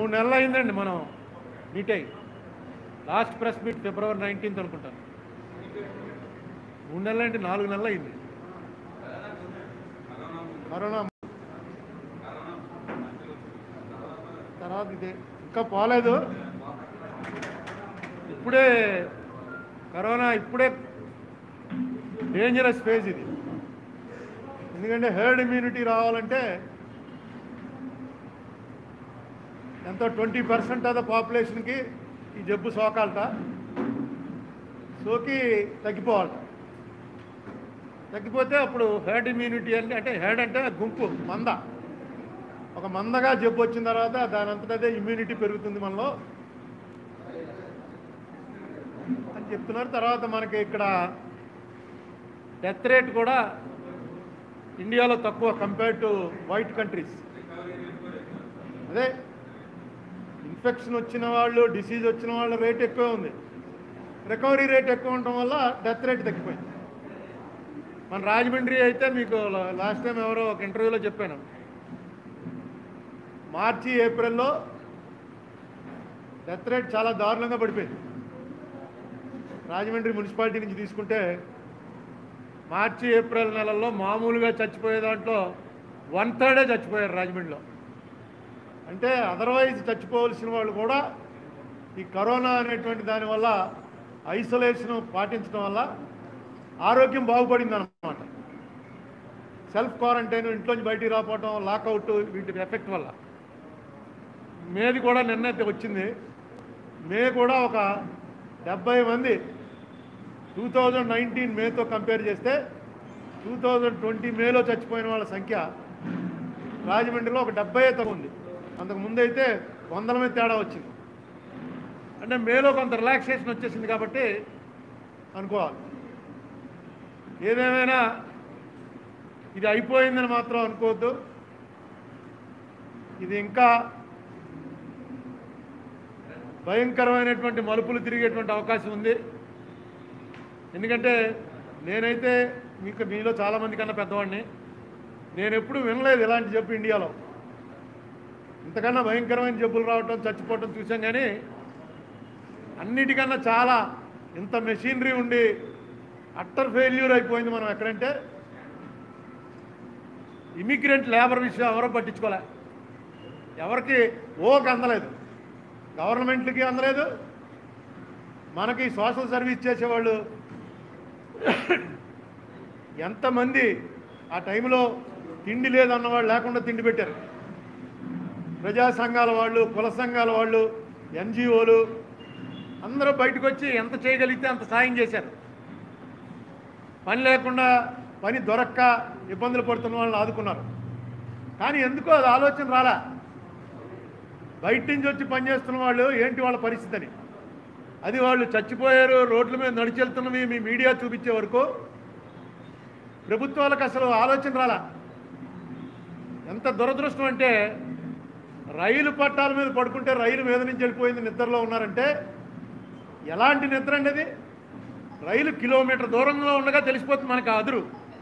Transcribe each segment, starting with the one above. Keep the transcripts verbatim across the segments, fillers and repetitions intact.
మూడు నెలలు అయిందండి మనం మీట్ అయ్యి. Last press meet February nineteenth అనుకుంటాను. మూడు నెలలు అంటే నాలుగు నెలలు అయింది. కరోనా తర్వాత ఇదే ఇంకా పోలేదు. ఇప్పుడే కరోనా ఇప్పుడే డేంజరస్ ఫేజ్ ఇది. ఎందుకంటే హెర్డ్ ఇమ్యూనిటీ రావాలంటే ఎంతో ట్వంటీ పర్సెంట్ ఆఫ్ ద పాపులేషన్కి ఈ జబ్బు సోకాలట, సోకి తగ్గిపోవాలట. తగ్గిపోతే అప్పుడు హెర్డ్ ఇమ్యూనిటీ అంటే అంటే హెర్డ్ అంటే గుంపు, మంద. ఒక మందగా జబ్బు వచ్చిన తర్వాత దాని అంతటదే ఇమ్యూనిటీ పెరుగుతుంది మనలో అని చెప్తున్నారు. తర్వాత మనకి ఇక్కడ డెత్ రేట్ కూడా ఇండియాలో తక్కువ కంపేర్ టు వైట్ కంట్రీస్. అదే ఇన్ఫెక్షన్ వచ్చిన వాళ్ళు, డిసీజ్ వచ్చిన వాళ్ళ రేట్ ఎక్కువ ఉంది, రికవరీ రేట్ ఎక్కువ ఉండటం వల్ల డెత్ రేట్ తగ్గిపోయింది. మన రాజమండ్రి అయితే మీకు లాస్ట్ టైం ఎవరో ఒక ఇంటర్వ్యూలో చెప్పాను, మార్చి ఏప్రిల్లో డెత్ రేట్ చాలా దారుణంగా పడిపోయింది. రాజమండ్రి మున్సిపాలిటీ నుంచి తీసుకుంటే మార్చి ఏప్రిల్ నెలల్లో మామూలుగా చచ్చిపోయే దాంట్లో వన్ థర్డే చచ్చిపోయారు రాజమండ్రిలో. అంటే అదర్వైజ్ చచ్చిపోవలసిన వాళ్ళు కూడా ఈ కరోనా అనేటువంటి దానివల్ల ఐసోలేషన్ పాటించడం వల్ల ఆరోగ్యం బాగుపడింది అన్నమాట. సెల్ఫ్ క్వారంటైన్, ఇంట్లోంచి బయటికి రాకపోవటం, లాకౌట్, వీటి ఎఫెక్ట్ వల్ల. మేది కూడా నిన్నైతే వచ్చింది. మే కూడా ఒక డెబ్బై మంది టూ థౌజండ్ నైన్టీన్ మేతో కంపేర్ చేస్తే టూ థౌజండ్ ట్వంటీ మేలో చచ్చిపోయిన వాళ్ళ సంఖ్య రాజమండ్రిలో ఒక డెబ్బై తక్కువ ఉంది. అంతకు ముందైతే వందల మీద తేడా వచ్చింది. అంటే మేలో కొంత రిలాక్సేషన్ వచ్చేసింది కాబట్టి అనుకోవాలి. ఏదేమైనా ఇది అయిపోయిందని మాత్రం అనుకోవద్దు. ఇది ఇంకా భయంకరమైనటువంటి మలుపులు తిరిగేటువంటి అవకాశం ఉంది. ఎందుకంటే నేనైతే మీకు మీలో చాలామంది కన్నా పెద్దవాడిని, నేను ఎప్పుడు వినలేదు ఇలాంటి జబ్బు ఇండియాలో. ఇంతకన్నా భయంకరమైన జబ్బులు రావటం, చచ్చిపోవటం చూసాం. కానీ అన్నిటికన్నా చాలా ఇంత మెషినరీ ఉండి అట్టర్ ఫెయిల్యూర్ అయిపోయింది మనం ఎక్కడంటే ఇమిగ్రెంట్ లేబర్ విషయం ఎవరో పట్టించుకోలే. ఎవరికి ఓకి అందలేదు, గవర్నమెంట్లకి అందలేదు, మనకి సోషల్ సర్వీస్ చేసేవాళ్ళు ఎంతమంది ఆ టైంలో తిండి లేదన్నవాళ్ళు లేకుండా తిండి పెట్టారు. ప్రజా సంఘాల వాళ్ళు, కుల సంఘాల వాళ్ళు, ఎన్జిఓలు అందరూ బయటకు వచ్చి ఎంత చేయగలిగితే అంత సాయం చేశారు. పని లేకుండా, పని దొరక్క ఇబ్బందులు పడుతున్న వాళ్ళని ఆదుకున్నారు. కానీ ఎందుకో అది ఆలోచన రాలా. బయట నుంచి వచ్చి పనిచేస్తున్న వాళ్ళు ఏంటి వాళ్ళ పరిస్థితి అని. అది వాళ్ళు చచ్చిపోయారు, రోడ్ల మీద నడిచెళ్తున్నవి మీ మీడియా చూపించే వరకు ప్రభుత్వాలకు అసలు ఆలోచన రాలా. ఎంత దురదృష్టం అంటే రైలు పట్టాల మీద పడుకుంటే రైలు మీద నుంచి వెళ్ళిపోయింది, నిద్రలో ఉన్నారంటే ఎలాంటి నిద్ర అండి అది? రైలు కిలోమీటర్ దూరంలో ఉండగా తెలిసిపోతుంది మనకు అదురు.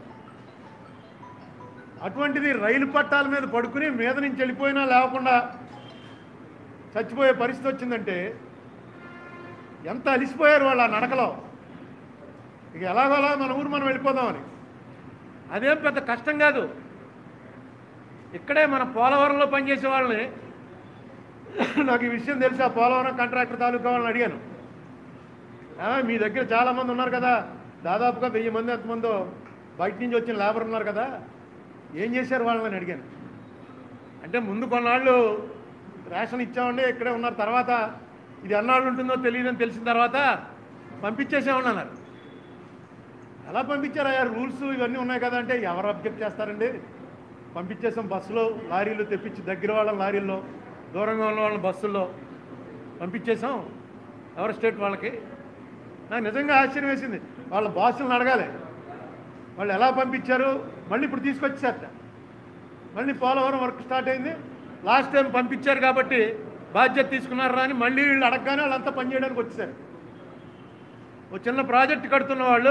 అటువంటిది రైలు పట్టాల మీద పడుకుని మీద నుంచి వెళ్ళిపోయినా లేకుండా చచ్చిపోయే పరిస్థితి వచ్చిందంటే ఎంత అలిసిపోయారు వాళ్ళు ఆ నడకలో. ఇక ఎలాగోలా మన ఊరు మనం వెళ్ళిపోదామని. అదేం పెద్ద కష్టం కాదు. ఇక్కడే మన పోలవరంలో పనిచేసే వాళ్ళని నాకు ఈ విషయం తెలిసి ఆ పోలవరం కాంట్రాక్టర్ తాలూకా వాళ్ళని అడిగాను, మీ దగ్గర చాలామంది ఉన్నారు కదా, దాదాపుగా వెయ్యి మంది ఎంతమందో బయట నుంచి వచ్చిన లేబర్ ఉన్నారు కదా, ఏం చేశారు వాళ్ళని అడిగాను. అంటే ముందు కొన్నాళ్ళు రేషన్ ఇచ్చామండి, ఇక్కడే ఉన్నారు, తర్వాత ఇది అన్నాళ్ళు ఉంటుందో తెలియదని తెలిసిన తర్వాత పంపించేసామని అన్నారు. ఎలా పంపించారయ్యా, రూల్స్ ఇవన్నీ ఉన్నాయి కదా అంటే ఎవరు అబ్జెక్ట్ చేస్తారండి, పంపించేసాం బస్సులో, లారీలు తెప్పించి దగ్గర వాళ్ళ లారీల్లో, దూరంగా ఉన్న వాళ్ళ బస్సుల్లో పంపించేసాం ఎవరి స్టేట్ వాళ్ళకి. నాకు నిజంగా ఆశ్చర్యం వేసింది. వాళ్ళ బాసులను అడగాలి వాళ్ళు ఎలా పంపించారు. మళ్ళీ ఇప్పుడు తీసుకొచ్చారట, మళ్ళీ పోలవరం వర్క్ స్టార్ట్ అయింది. లాస్ట్ టైం పంపించారు కాబట్టి బాధ్యత తీసుకున్నారా అని మళ్ళీ వీళ్ళు అడగగానే వాళ్ళంతా పనిచేయడానికి వచ్చేసారు. ఒక చిన్న ప్రాజెక్ట్ కడుతున్న వాళ్ళు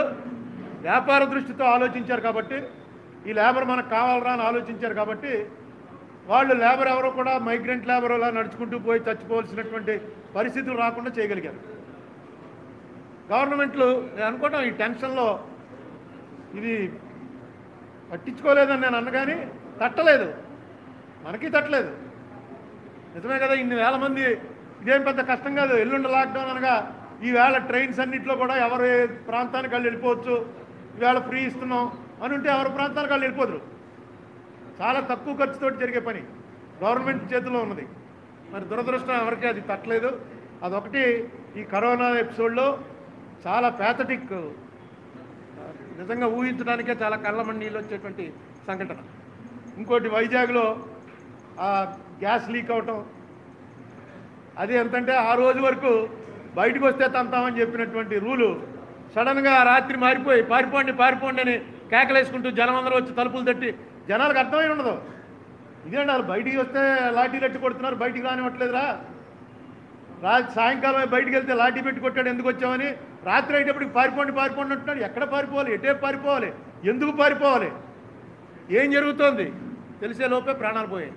వ్యాపార దృష్టితో ఆలోచించారు కాబట్టి, ఈ లేబర్ మనకు కావాలరా అని ఆలోచించారు కాబట్టి వాళ్ళు లేబర్ ఎవరో కూడా మైగ్రెంట్ లేబర్ అలా నడుచుకుంటూ పోయి చచ్చిపోవాల్సినటువంటి పరిస్థితులు రాకుండా చేయగలిగారు. గవర్నమెంట్లు నేను అనుకోవటం ఈ టెన్షన్లో ఇది పట్టించుకోలేదని నేను అన్నగాని తట్టలేదు, మనకి తట్టలేదు. నిజమే కదా, ఇన్ని వేల మంది, ఇదేం పెద్ద కష్టం కాదు. ఎల్లుండి లాక్డౌన్ అనగా ఈవేళ ట్రైన్స్ అన్నింటిలో కూడా ఎవరి ప్రాంతానికి వాళ్ళు వెళ్ళిపోవచ్చు, ఈవేళ ఫ్రీ ఇస్తున్నాం అని ఉంటే ఎవరి ప్రాంతానికి వాళ్ళు వెళ్ళిపోదురు. చాలా తక్కువ ఖర్చుతో జరిగే పని గవర్నమెంట్ చేతిలో ఉన్నది. మరి దురదృష్టం ఎవరికి అది తట్టలేదు. అదొకటి ఈ కరోనా ఎపిసోడ్లో చాలా ప్యాథటిక్, నిజంగా ఊహించడానికే చాలా కళ్ళమని నీళ్ళు వచ్చేటువంటి సంఘటన. ఇంకోటి వైజాగ్లో ఆ గ్యాస్ లీక్ అవటం, అది ఎంతంటే ఆ రోజు వరకు బయటకు వస్తే తంతామని చెప్పినటువంటి రూలు సడన్గా రాత్రి మారిపోయి పారిపోండి పారిపోండి అని కేకలేసుకుంటూ జనం అందరూ వచ్చి తలుపులు తట్టి, జనాలకు అర్థమై ఉండదు ఇదేంటి వాళ్ళు బయటికి వస్తే లాఠీ పెట్టి కొడుతున్నారు, బయటికి రానివ్వట్లేదురా, రా సాయంకాలం బయటికి వెళ్తే లాఠీ పెట్టి కొట్టాడు, ఎందుకు వచ్చామని. రాత్రి అయ్యేటప్పటికి పారిపోండి పారిపోండి అంటున్నాడు. ఎక్కడ పారిపోవాలి, ఎటే పారిపోవాలి, ఎందుకు పారిపోవాలి, ఏం జరుగుతోంది తెలిసే లోపే ప్రాణాలు పోయాయి.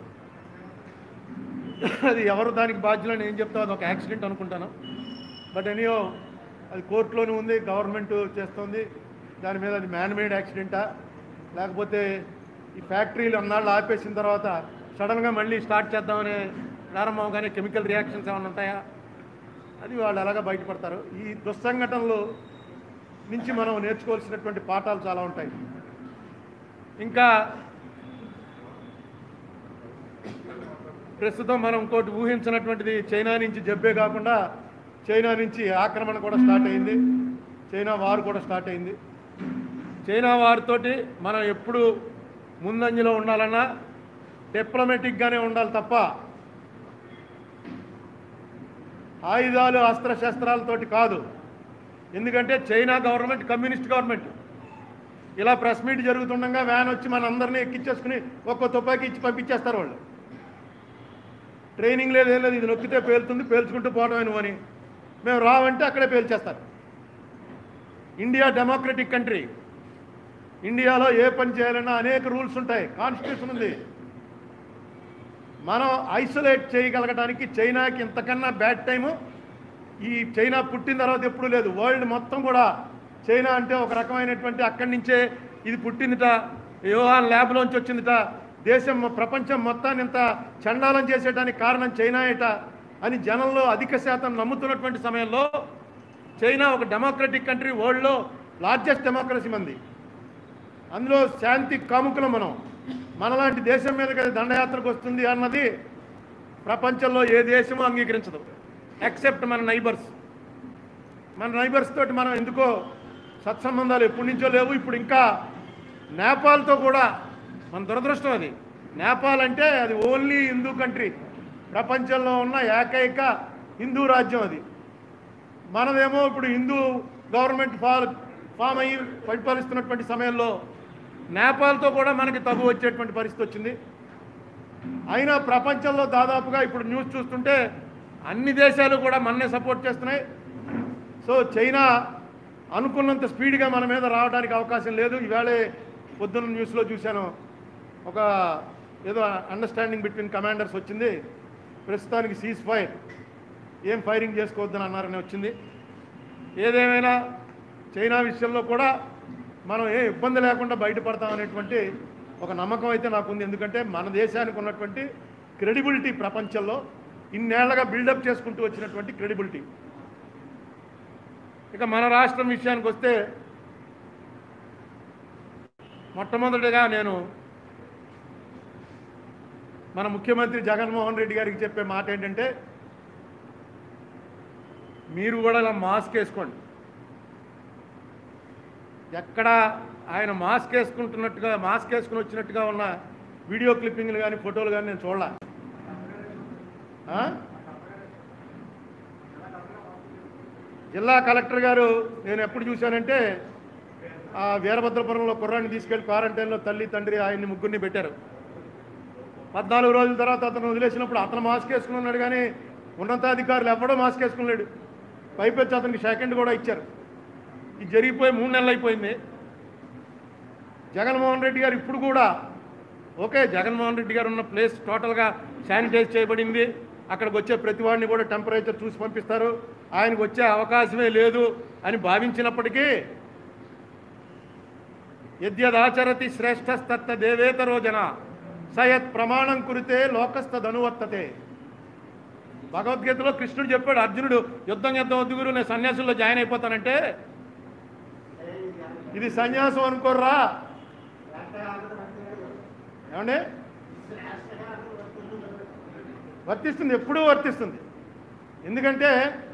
అది ఎవరు దానికి బాధ్యులని ఏం చెప్తావు, అది ఒక యాక్సిడెంట్ అనుకుంటాను. బట్ ఎనీయో అది కోర్టులోనే ఉంది, గవర్నమెంట్ చేస్తుంది దాని మీద. అది మ్యాన్మేడ్ యాక్సిడెంటా లేకపోతే ఈ ఫ్యాక్టరీలు అన్నాళ్ళు ఆపేసిన తర్వాత సడన్గా మళ్ళీ స్టార్ట్ చేద్దామనే ప్రారంభం కానీ కెమికల్ రియాక్షన్స్ ఏమైనా ఉంటాయా, అది వాళ్ళు ఎలాగా బయటపడతారు. ఈ దుస్సంఘటనలు నుంచి మనం నేర్చుకోవాల్సినటువంటి పాఠాలు చాలా ఉంటాయి. ఇంకా ప్రస్తుతం మనం ఇంకోటి ఊహించినటువంటిది చైనా నుంచి జబ్బే కాకుండా చైనా నుంచి ఆక్రమణ కూడా స్టార్ట్ అయింది, చైనా వార్ కూడా స్టార్ట్ అయింది. చైనా వారితోటి మనం ఎప్పుడు ముందంజలో ఉండాలన్నా డిప్లొమాటిక్గానే ఉండాలి తప్ప ఆయుధాలు అస్త్రశస్త్రాలతోటి కాదు. ఎందుకంటే చైనా గవర్నమెంట్ కమ్యూనిస్ట్ గవర్నమెంట్. ఇలా ప్రెస్ మీట్ జరుగుతుండగా వ్యాన్ వచ్చి మన అందరినీ ఎక్కించేసుకుని ఒక్కో తుపాకీ ఇచ్చి పంపించేస్తారు వాళ్ళు. ట్రైనింగ్ లేదు, ఏం లేదు, ఇది నొక్కితే పేలుతుంది, పేల్చుకుంటూ పోవడం నువ్వు అని. మేము రావంటే అక్కడే పేల్చేస్తారు. India democratic country. ఇండియాలో ఏ పని చేయాలన్నా అనేక రూల్స్ ఉంటాయి, కాన్స్టిట్యూషన్ ఉంది. మనం ఐసోలేట్ చేయగలగడానికి చైనాకి ఇంతకన్నా బ్యాడ్ టైము ఈ చైనా పుట్టిన తర్వాత ఎప్పుడూ లేదు. వరల్డ్ మొత్తం కూడా చైనా అంటే ఒక రకమైనటువంటి అక్కడి నుంచే ఇది పుట్టిందిట, యోహాన్ ల్యాబ్లోంచి వచ్చిందిట, దేశం ప్రపంచం మొత్తాన్ని ఇంత చండాలం చేసేటానికి కారణం చైనా ఏట అని జనంలో అధిక శాతం నమ్ముతున్నటువంటి సమయంలో చైనా ఒక డెమోక్రటిక్ కంట్రీ, వరల్డ్లో లార్జెస్ట్ డెమోక్రసీ మంది. అందులో శాంతి కాముకులం మనం. మనలాంటి దేశం మీద కదా దండయాత్రకు వస్తుంది అన్నది ప్రపంచంలో ఏ దేశమూ అంగీకరించదు ఎక్సెప్ట్ మన నైబర్స్. మన నైబర్స్ తోటి మనం ఎందుకో సత్సంబంధాలు ఎప్పటి నుంచో లేవు. ఇప్పుడు ఇంకా నేపాల్తో కూడా మన దురదృష్టం అది. నేపాల్ అంటే అది ఓన్లీ హిందూ కంట్రీ, ప్రపంచంలో ఉన్న ఏకైక హిందూ రాజ్యం అది. మనదేమో ఇప్పుడు హిందూ గవర్నమెంట్ ఫాల్ ఫామ్ అయ్యి పరిపాలిస్తున్నటువంటి సమయంలో నేపాల్తో కూడా మనకి తగు వచ్చేటువంటి పరిస్థితి వచ్చింది. అయినా ప్రపంచంలో దాదాపుగా ఇప్పుడు న్యూస్ చూస్తుంటే అన్ని దేశాలు కూడా మననే సపోర్ట్ చేస్తున్నాయి. సో చైనా అనుకున్నంత స్పీడ్గా మన మీద రావడానికి అవకాశం లేదు. ఈవేళ పొద్దున్న న్యూస్లో చూశాను, ఒక ఏదో అండర్స్టాండింగ్ బిట్వీన్ కమాండర్స్ వచ్చింది, ప్రస్తుతానికి సీజ్ ఫైర్, ఏం ఫైరింగ్ చేసుకోవద్దని అన్నారని వచ్చింది. ఏదేమైనా చైనా విషయంలో కూడా మనం ఏ ఇబ్బంది లేకుండా బయటపడతామనేటువంటి ఒక నమ్మకం అయితే నాకుంది. ఎందుకంటే మన దేశానికి ఉన్నటువంటి క్రెడిబిలిటీ ప్రపంచంలో ఇన్నేళ్లగా బిల్డప్ చేసుకుంటూ వచ్చినటువంటి క్రెడిబిలిటీ. ఇక మన రాష్ట్రం విషయానికి వస్తే మొట్టమొదటిగా నేను మన ముఖ్యమంత్రి జగన్మోహన్ రెడ్డి గారికి చెప్పే మాట ఏంటంటే, మీరు కూడా ఇలా మాస్క్ వేసుకోండి. ఎక్కడ ఆయన మాస్క్ వేసుకుంటున్నట్టుగా మాస్క్ వేసుకుని వచ్చినట్టుగా ఉన్న వీడియో క్లిప్పింగ్లు కానీ ఫోటోలు కానీ నేను చూడాల. జిల్లా కలెక్టర్ గారు నేను ఎప్పుడు చూశానంటే ఆ వీరభద్రపురంలో కుర్రాన్ని తీసుకెళ్లి క్వారంటైన్లో తల్లి తండ్రి ఆయన్ని ముగ్గురిని పెట్టారు. పద్నాలుగు రోజుల తర్వాత అతను వదిలేసినప్పుడు అతను మాస్క్ వేసుకుని ఉన్నాడు, కానీ ఉన్నతాధికారులు ఎవడో మాస్క్ వేసుకున్నాడు. పైపెచ్చి అతనికి సెకండ్ కూడా ఇచ్చారు. ఇది జరిగిపోయి మూడు నెలలు అయిపోయింది. జగన్మోహన్ రెడ్డి గారు ఇప్పుడు కూడా ఓకే, జగన్మోహన్ రెడ్డి గారు ఉన్న ప్లేస్ టోటల్గా శానిటైజ్ చేయబడింది, అక్కడికి వచ్చే ప్రతి వాడిని కూడా టెంపరేచర్ చూసి పంపిస్తారు, ఆయనకు వచ్చే అవకాశమే లేదు అని భావించినప్పటికీ యద్యదాచరతి శ్రేష్టస్తత్త దేవేతరో జన సయత్ ప్రమాణం కురితే లోకస్తదనువర్తతే. భగవద్గీతలో కృష్ణుడు చెప్పాడు, అర్జునుడు యుద్ధం యుద్ధం వద్దు గురు, నేను సన్యాసుల్లో జాయిన్ అయిపోతానంటే ఇది సన్యాసం అనుకోర్రా ఏమండి, వర్తిస్తుంది, ఎప్పుడూ వర్తిస్తుంది. ఎందుకంటే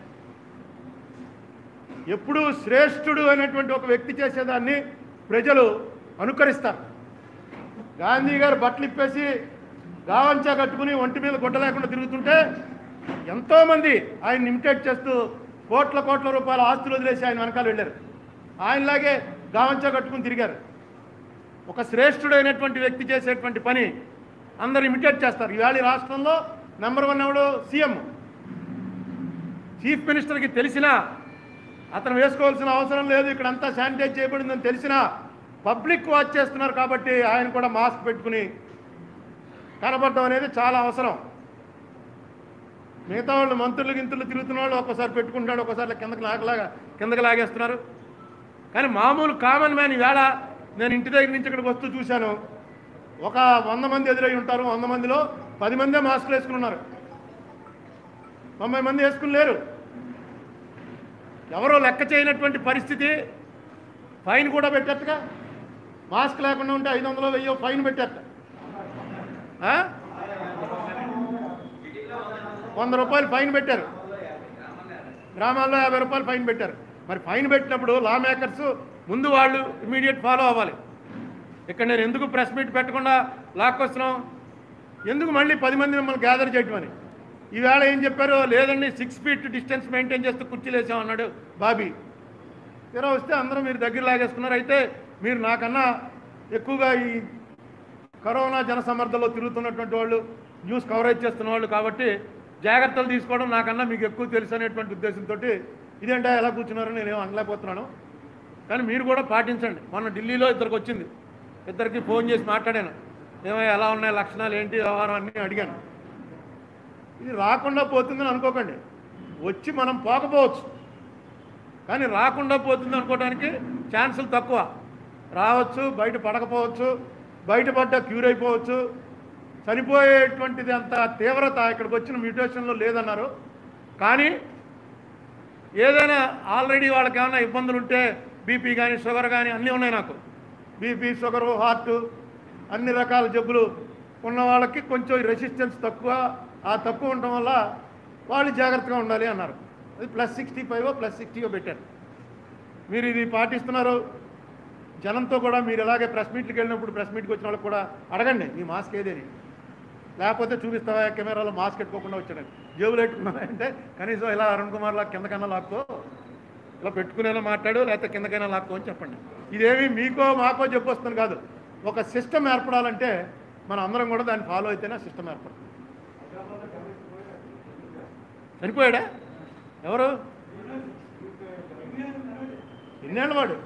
ఎప్పుడూ శ్రేష్ఠుడు అనేటువంటి ఒక వ్యక్తి చేసేదాన్ని ప్రజలు అనుకరిస్తారు. గాంధీ గారు బట్టలు ఇప్పేసి గావంచా కట్టుకుని ఒంటి మీద గుడ్డ లేకుండా తిరుగుతుంటే ఎంతోమంది ఆయన ఇమిటేట్ చేస్తూ కోట్ల కోట్ల రూపాయల ఆస్తులు వదిలేసి ఆయన వెనకాల వెళ్ళారు, ఆయనలాగే గావంచా కట్టుకుని తిరిగారు. ఒక శ్రేష్ఠుడైనటువంటి వ్యక్తి చేసేటువంటి పని అందరూ ఇమిటేట్ చేస్తారు. ఈవేళ ఈ రాష్ట్రంలో నెంబర్ వన్ ఎవడు? సీఎం. చీఫ్ మినిస్టర్కి తెలిసినా అతను వేసుకోవాల్సిన అవసరం లేదు, ఇక్కడంతా శానిటైజ్ చేయబడిందని తెలిసినా పబ్లిక్ వాచ్ చేస్తున్నారు కాబట్టి ఆయన కూడా మాస్క్ పెట్టుకుని కనబడడం అనేది చాలా అవసరం. మిగతా వాళ్ళు మంత్రులు గింతులు తిరుగుతున్న వాళ్ళు ఒక్కసారి పెట్టుకుంటాడు, ఒకసారి కిందకి లాగలాగా కిందకి లాగేస్తున్నారు. కానీ మామూలు కామన్ మ్యాన్ ఈవేళ నేను ఇంటి దగ్గర నుంచి ఇక్కడికి వస్తూ చూశాను, ఒక వంద మంది ఎదురై ఉంటారు, వంద మందిలో పది మందే మాస్కులు వేసుకుని ఉన్నారు, తొంభై మంది వేసుకుని లేరు. ఎవరో లెక్క చేయనటువంటి పరిస్థితి. ఫైన్ కూడా పెట్టేట్టుగా, మాస్క్ లేకుండా ఉంటే ఐదు వందలు వెయ్యో ఫైన్ పెట్టేట, వంద రూపాయలు ఫైన్ పెట్టారు, గ్రామాల్లో యాభై రూపాయలు ఫైన్ పెట్టారు. మరి ఫైన్ పెట్టినప్పుడు లా మేకర్స్ ముందు వాళ్ళు ఇమీడియట్ ఫాలో అవ్వాలి. ఇక్కడ నేను ఎందుకు ప్రెస్ మీట్ పెట్టకుండా లాక్కొస్తున్నాం, ఎందుకు మళ్ళీ పది మంది మిమ్మల్ని గ్యాదర్ చేయటం అని. ఈవేళ ఏం చెప్పారు, లేదండి సిక్స్ ఫీట్ డిస్టెన్స్ మెయింటైన్ చేస్తూ కుర్చీలు వేసామన్నాడు బాబీ. తీరా వస్తే అందరూ మీరు దగ్గర లాగేసుకున్నారు. అయితే మీరు నాకన్నా ఎక్కువగా ఈ కరోనా జనసమర్థలో తిరుగుతున్నటువంటి వాళ్ళు, న్యూస్ కవరేజ్ చేస్తున్న వాళ్ళు కాబట్టి జాగ్రత్తలు తీసుకోవడం నాకన్నా మీకు ఎక్కువ తెలుసు అనేటువంటి ఉద్దేశంతో ఇదేంటా ఎలా కూర్చున్నారని నేనేం అనలేకపోతున్నాను. కానీ మీరు కూడా పాటించండి. మొన్న ఢిల్లీలో ఇద్దరికి వచ్చింది, ఇద్దరికి ఫోన్ చేసి మాట్లాడాను, ఏమో ఎలా ఉన్నాయి లక్షణాలు ఏంటి వ్యవహారం అన్నీ అడిగాను. ఇది రాకుండా పోతుందని అనుకోకండి, వచ్చి మనం పోకపోవచ్చు, కానీ రాకుండా పోతుంది అనుకోవడానికి ఛాన్సులు తక్కువ. రావచ్చు, బయట పడకపోవచ్చు, బయటపడ్డ క్యూర్ అయిపోవచ్చు, చనిపోయేటువంటిది అంత తీవ్రత ఇక్కడికి వచ్చిన మ్యూటేషన్లో లేదన్నారు. కానీ ఏదైనా ఆల్రెడీ వాళ్ళకి ఏమైనా ఇబ్బందులు ఉంటే బీపీ కానీ షుగర్ కానీ అన్నీ ఉన్నాయి, నాకు బీపీ షుగరు హార్ట్ అన్ని రకాల జబ్బులు ఉన్న వాళ్ళకి కొంచెం రెసిస్టెన్స్ తక్కువ, ఆ తక్కువ ఉండటం వల్ల వాళ్ళు జాగ్రత్తగా ఉండాలి అన్నారు. అది ప్లస్ సిక్స్టీ ఫైవ్ ప్లస్ సిక్స్టీయో పెట్టారు. మీరు ఇది పాటిస్తున్నారు. జనంతో కూడా మీరు ఎలాగే ప్రెస్ మీట్కి వెళ్ళినప్పుడు ప్రెస్ మీట్కి వచ్చిన వాళ్ళకి కూడా అడగండి, మీ మాస్క్ ఏదేని, లేకపోతే చూపిస్తావా కెమెరాలో మాస్క్ పెట్టుకోకుండా వచ్చాడు, జేబులు పెట్టుకున్నారంటే కనీసం ఇలా అరుణ్ కుమార్ లా కిందకన్నా లాక్కో, ఇలా పెట్టుకునేలా మాట్లాడు, లేకపోతే కిందకైనా లాక్కో అని చెప్పండి. ఇదేమి మీకో మాకో చెప్పొస్తుంది కాదు, ఒక సిస్టమ్ ఏర్పడాలంటే మనం అందరం కూడా దాన్ని ఫాలో అయితేనే సిస్టమ్ ఏర్పడుతుంది. చనిపోయాడా ఎవరు? ఎన్నేళ్ళ వాడు?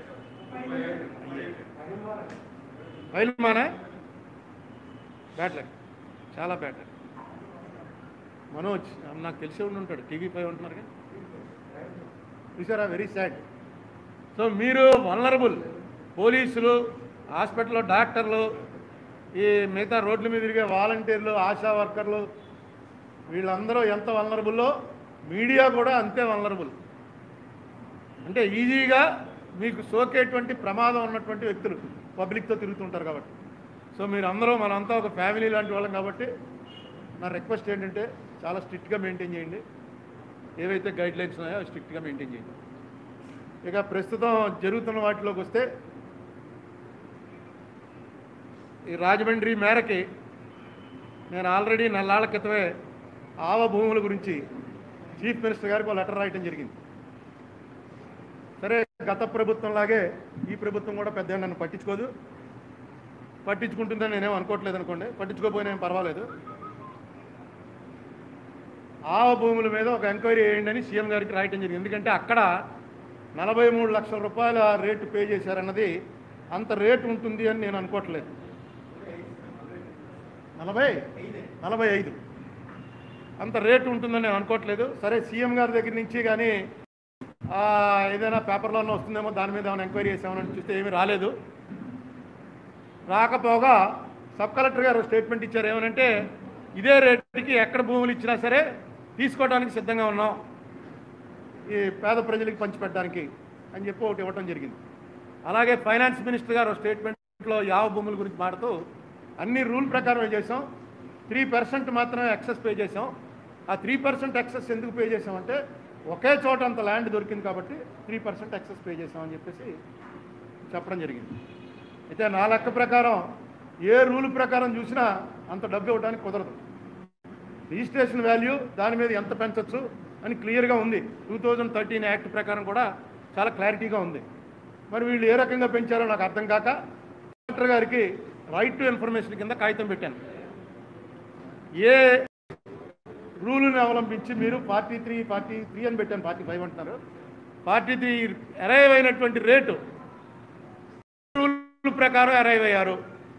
రైలుమానా? బ్యాడ్ లక్, చాలా బ్యాడ్ లక్. మనోజ్ నాకు తెలిసే ఉండి ఉంటాడు, టీవీ పై ఉంటున్నారు చూసారా, వెరీ సాడ్. సో మీరు వల్నరబుల్, పోలీసులు, హాస్పిటల్లో డాక్టర్లు, ఈ మిగతా రోడ్ల మీద తిరిగే వాలంటీర్లు, ఆశా వర్కర్లు, వీళ్ళందరూ ఎంత వల్నరబుల్లో మీడియా కూడా అంతే వల్నరబుల్. అంటే ఈజీగా మీకు సోకేటువంటి ప్రమాదం ఉన్నటువంటి వ్యక్తులు పబ్లిక్తో తిరుగుతుంటారు కాబట్టి. సో మీరు అందరూ మనంతా ఒక ఫ్యామిలీ లాంటి వాళ్ళం కాబట్టి నా రిక్వెస్ట్ ఏంటంటే చాలా స్ట్రిక్ట్గా మెయింటైన్ చేయండి. ఏవైతే గైడ్ లైన్స్ ఉన్నాయో అవి స్ట్రిక్ట్గా మెయింటైన్ చేయండి. ఇక ప్రస్తుతం జరుగుతున్న వాటిలోకి వస్తే ఈ రాజమండ్రి మేరకి నేను ఆల్రెడీ నెలాళ్ళ క్రితమే ఆవ భూముల గురించి చీఫ్ మినిస్టర్ గారికి ఒక లెటర్ రాయటం జరిగింది. సరే, గత ప్రభుత్వంలాగే ఈ ప్రభుత్వం కూడా పెద్ద నన్ను పట్టించుకోదు, పట్టించుకుంటుందని నేనేం అనుకోవట్లేదు అనుకోండి, పట్టించుకోపోయినా ఏం పర్వాలేదు. ఆవ భూముల మీద ఒక ఎంక్వైరీ వేయండి అని సీఎం గారికి రాయటం జరిగింది. ఎందుకంటే అక్కడ నలభై మూడు లక్షల రూపాయల రేటు పే చేశారన్నది అంత రేటు ఉంటుంది అని నేను అనుకోవట్లేదు. నలభై నలభై ఐదు అంత రేటు ఉంటుందని నేను అనుకోవట్లేదు. సరే, సీఎం గారి దగ్గర నుంచి కానీ ఏదైనా పేపర్లోనే వస్తుందేమో దాని మీద ఏమైనా ఎంక్వైరీ చేసామని చూస్తే ఏమీ రాలేదు. రాకపోగా సబ్ కలెక్టర్ గారు స్టేట్మెంట్ ఇచ్చారు. ఏమనంటే ఇదే రేటుకి ఎక్కడ భూములు ఇచ్చినా సరే తీసుకోవడానికి సిద్ధంగా ఉన్నాం, ఈ పేద ప్రజలకు పంచిపెట్టడానికి అని చెప్పి ఒకటి ఇవ్వటం జరిగింది. అలాగే ఫైనాన్స్ మినిస్టర్ గారు స్టేట్మెంట్లో యావ భూముల గురించి మాట్లాడుతూ అన్ని రూల్ ప్రకారం చేసాం, త్రీ పర్సెంట్ మాత్రమే ఎక్సెస్ పే చేసాం. ఆ త్రీ పర్సెంట్ ఎక్సెస్ ఎందుకు పే చేసామంటే ఒకే చోట అంత ల్యాండ్ దొరికింది కాబట్టి త్రీ పర్సెంట్ ఎక్సెస్ పే చేసామని చెప్పేసి చెప్పడం జరిగింది. అయితే నా లెక్క ప్రకారం ఏ రూల్ ప్రకారం చూసినా అంత డబ్బు ఇవ్వడానికి కుదరదు. రిజిస్ట్రేషన్ వాల్యూ దాని మీద ఎంత పెంచవచ్చు అని క్లియర్గా ఉంది. టూ థౌజండ్ థర్టీన్ యాక్ట్ ప్రకారం కూడా చాలా క్లారిటీగా ఉంది. మరి వీళ్ళు ఏ రకంగా పెంచారో నాకు అర్థం కాక కలెక్టర్ గారికి రైట్ టు ఇన్ఫర్మేషన్ కింద కాగితం పెట్టాను. ఏ రూల్ని అవలంబించి మీరు ఫార్టీ త్రీ ఫార్టీ త్రీ అని పెట్టాను, ఫార్టీ ఫైవ్ అంటున్నారు. ఫార్టీ త్రీ అరైవ్ అయినటువంటి రేటు రూల్ ప్రకారం అరైవ్ అయ్యారు,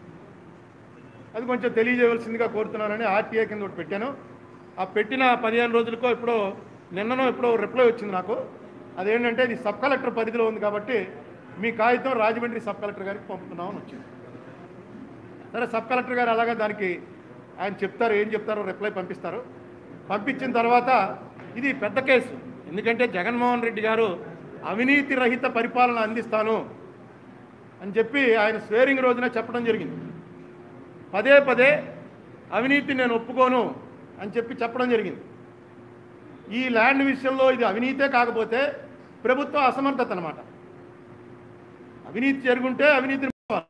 అది కొంచెం తెలియజేయవలసిందిగా కోరుతున్నానని ఆర్టీఏ కింద ఒకటి పెట్టాను. ఆ పెట్టిన పదిహేను రోజులకో ఎప్పుడో నిన్ననో ఎప్పుడో రిప్లై వచ్చింది నాకు. అదేంటంటే ఇది సబ్ కలెక్టర్ పరిధిలో ఉంది కాబట్టి మీ కాగితం రాజమండ్రి సబ్ కలెక్టర్ గారికి పంపుతున్నామని వచ్చింది. సరే, సబ్ కలెక్టర్ గారు అలాగా దానికి ఆయన చెప్తారు, ఏం చెప్తారో రిప్లై పంపిస్తారు. పంపించిన తర్వాత ఇది పెద్ద కేసు, ఎందుకంటే జగన్మోహన్ రెడ్డి గారు అవినీతి రహిత పరిపాలన అందిస్తాను అని చెప్పి ఆయన స్వేరింగ్ రోజున చెప్పడం జరిగింది. పదే పదే అవినీతి నేను ఒప్పుకోను అని చెప్పి చెప్పడం జరిగింది. ఈ ల్యాండ్ విషయంలో ఇది అవినీతే కాకపోతే ప్రభుత్వ అసమర్థత అన్నమాట. అవినీతి జరుగుంటే అవినీతిని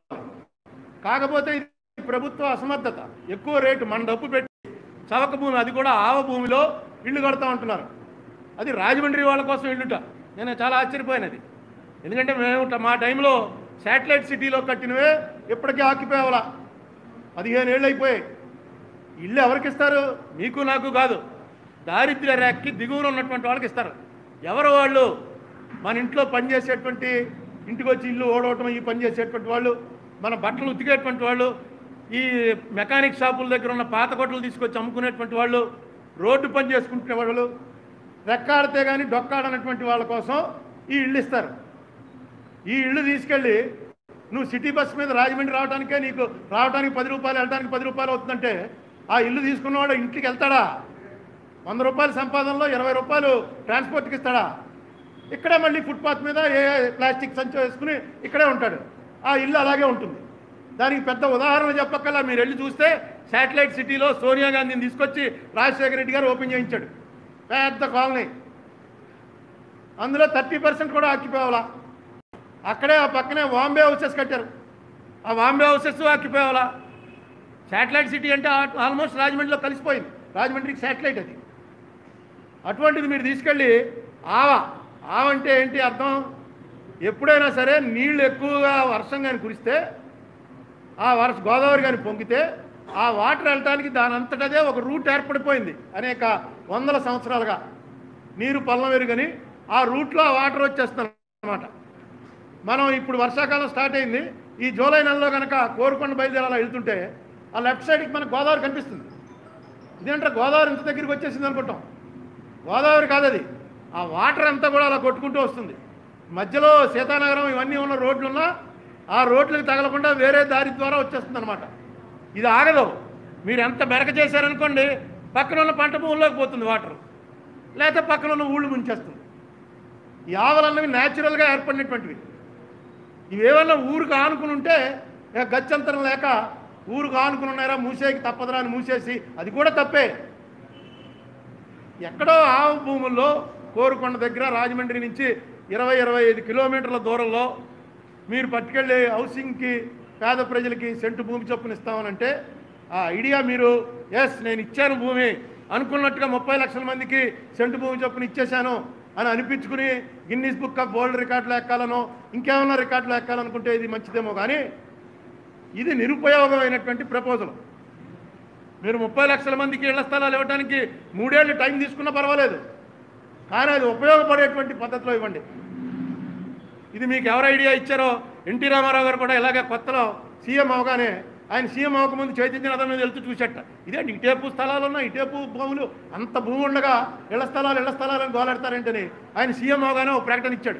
కాకపోతే ఇది ప్రభుత్వ అసమర్థత. ఎక్కువ రేటు మన డబ్బు పెట్టి చవక భూమి, అది కూడా ఆవ భూమిలో ఇళ్ళు కడతా ఉంటున్నారు. అది రాజమండ్రి వాళ్ళ కోసం ఇల్లుట. నేను చాలా ఆశ్చర్యపోయినది. ఎందుకంటే మేము మా టైంలో శాటిలైట్ సిటీలో కట్టినవే ఇప్పటికీ ఆక్యుపై అవ్వాల, పదిహేను ఏళ్ళు అయిపోయాయి. ఇల్లు ఎవరికి ఇస్తారు? మీకు నాకు కాదు, దారిద్ర్య రేఖకి దిగువన ఉన్నటువంటి వాళ్ళకి ఇస్తారు. ఎవరు వాళ్ళు? మన ఇంట్లో పనిచేసేటువంటి, ఇంటికి వచ్చి ఇల్లు ఓడవటం ఈ పని చేసేటువంటి వాళ్ళు, మన బట్టలు ఉతికేటువంటి వాళ్ళు, ఈ మెకానిక్ షాపుల దగ్గర ఉన్న పాత కొట్టలు తీసుకొచ్చి అమ్ముకునేటువంటి వాళ్ళు, రోడ్డు పని చేసుకుంటునే వాళ్ళు, రెక్కాడితే కానీ డొక్కాడనటువంటి వాళ్ళ కోసం ఈ ఇళ్ళు ఇస్తారు. ఈ ఇళ్ళు తీసుకెళ్ళి నువ్వు సిటీ బస్ మీద రాజమండ్రి రావడానికే నీకు రావడానికి పది రూపాయలు వెళ్ళడానికి పది రూపాయలు అవుతుందంటే ఆ ఇల్లు తీసుకున్నవాడు ఇంటికి వెళ్తాడా? వంద రూపాయల సంపాదనలో ఇరవై రూపాయలు ట్రాన్స్పోర్ట్కి ఇస్తాడా? ఇక్కడే మళ్ళీ ఫుట్పాత్ మీద ఏ ప్లాస్టిక్ సంచి వేసుకుని ఇక్కడే ఉంటాడు. ఆ ఇల్లు అలాగే ఉంటుంది. దానికి పెద్ద ఉదాహరణ చెప్పక్కల్లా మీరు వెళ్ళి చూస్తే శాటిలైట్ సిటీలో సోనియా గాంధీని తీసుకొచ్చి రాజశేఖర రెడ్డి గారు ఓపెన్ చేయించాడు, పెద్ద కాలనీ. అందులో థర్టీ పర్సెంట్ కూడా ఆక్యుపై అవ్వాలా. అక్కడే ఆ పక్కనే బాంబే హౌసెస్ కట్టారు, ఆ బాంబే హౌసెస్ ఆక్యుపై అవ్వాలా. శాటిలైట్ సిటీ అంటే ఆల్మోస్ట్ రాజమండ్రిలో కలిసిపోయింది, రాజమండ్రికి శాటిలైట్ అది. అటువంటిది మీరు తీసుకెళ్ళి ఆవ ఆవ అంటే ఏంటి అర్థం? ఎప్పుడైనా సరే నీళ్ళు ఎక్కువగా వర్షం కానీ కురిస్తే, ఆ వర్ష గోదావరి కానీ పొంగితే ఆ వాటర్ వెళ్ళటానికి దాని అంతటదే ఒక రూట్ ఏర్పడిపోయింది. అనేక వందల సంవత్సరాలుగా నీరు పల్లం ఎరుగని ఆ రూట్లో ఆ వాటర్ వచ్చేస్తుంది అన్నమాట. మనం ఇప్పుడు వర్షాకాలం స్టార్ట్ అయింది, ఈ జూలై నెలలో కనుక కోరుకొండ బయలుదేరాలా వెళ్తుంటే ఆ లెఫ్ట్ సైడ్కి మనకు గోదావరి కనిపిస్తుంది. ఇదేంటే గోదావరి ఇంత దగ్గరికి వచ్చేసింది అనుకుంటాం. గోదావరి కాదు అది, ఆ వాటర్ అంతా కూడా అలా కొట్టుకుంటూ వస్తుంది. మధ్యలో సీతానగరం ఇవన్నీ ఉన్న రోడ్లున్నా ఆ రోడ్లకు తగలకుండా వేరే దారి ద్వారా వచ్చేస్తుంది అనమాట. ఇది ఆగదు. మీరు ఎంత బెరక చేశారనుకోండి, పక్కన ఉన్న పంట భూముల్లోకి పోతుంది వాటర్, లేకపోతే పక్కన ఉన్న ఊళ్ళు ముంచేస్తుంది. ఈ ఆవలన్నవి న్యాచురల్గా ఏర్పడినటువంటివి. ఇవేమన్నా ఊరికి ఆనుకుని ఉంటే గత్యంతరం లేక ఊరికి ఆనుకుని ఉన్నారా మూసేకి తప్పదురా అని మూసేసి, అది కూడా తప్పే. ఎక్కడో ఆవ భూముల్లో కోరుకొండ దగ్గర రాజమండ్రి నుంచి ఇరవై ఇరవై ఐదు కిలోమీటర్ల దూరంలో మీరు పట్టుకెళ్ళి హౌసింగ్కి పేద ప్రజలకి సెంటు భూమి చొప్పున ఇస్తామనంటే ఆ ఐడియా మీరు ఎస్ నేను ఇచ్చాను భూమి అనుకున్నట్టుగా ముప్పై లక్షల మందికి సెంటు భూమి చొప్పున ఇచ్చేశాను అని అనిపించుకుని గిన్నీస్ బుక్ ఆఫ్ వరల్డ్ రికార్డులో ఎక్కాలనో ఇంకేమన్నా రికార్డులో ఎక్కాలనుకుంటే ఇది మంచిదేమో. కానీ ఇది నిరుపయోగమైనటువంటి ప్రపోజల్. మీరు ముప్పై లక్షల మందికి ఇళ్ల స్థలాలు ఇవ్వడానికి మూడేళ్ళు టైం తీసుకున్నా పర్వాలేదు, కానీ అది ఉపయోగపడేటువంటి పద్ధతిలో ఇవ్వండి. ఇది మీకు ఎవరు ఐడియా ఇచ్చారో, ఎన్టీ రామారావు గారు కూడా ఇలాగే కొత్తలో సీఎం అవగానే ఆయన సీఎం అవ్వకముందు చైతన్య రథం మీద వెళ్తూ చూసేట ఇదేంటి ఇటేపు స్థలాలు ఉన్నాయి ఇటేపు భూములు అంత భూమి ఉండగా ఇళ్ల స్థలాలు ఇళ్ల స్థలాలను గోలాడతారేంటని ఆయన సీఎం అవగానే ఒక ప్రకటన ఇచ్చాడు.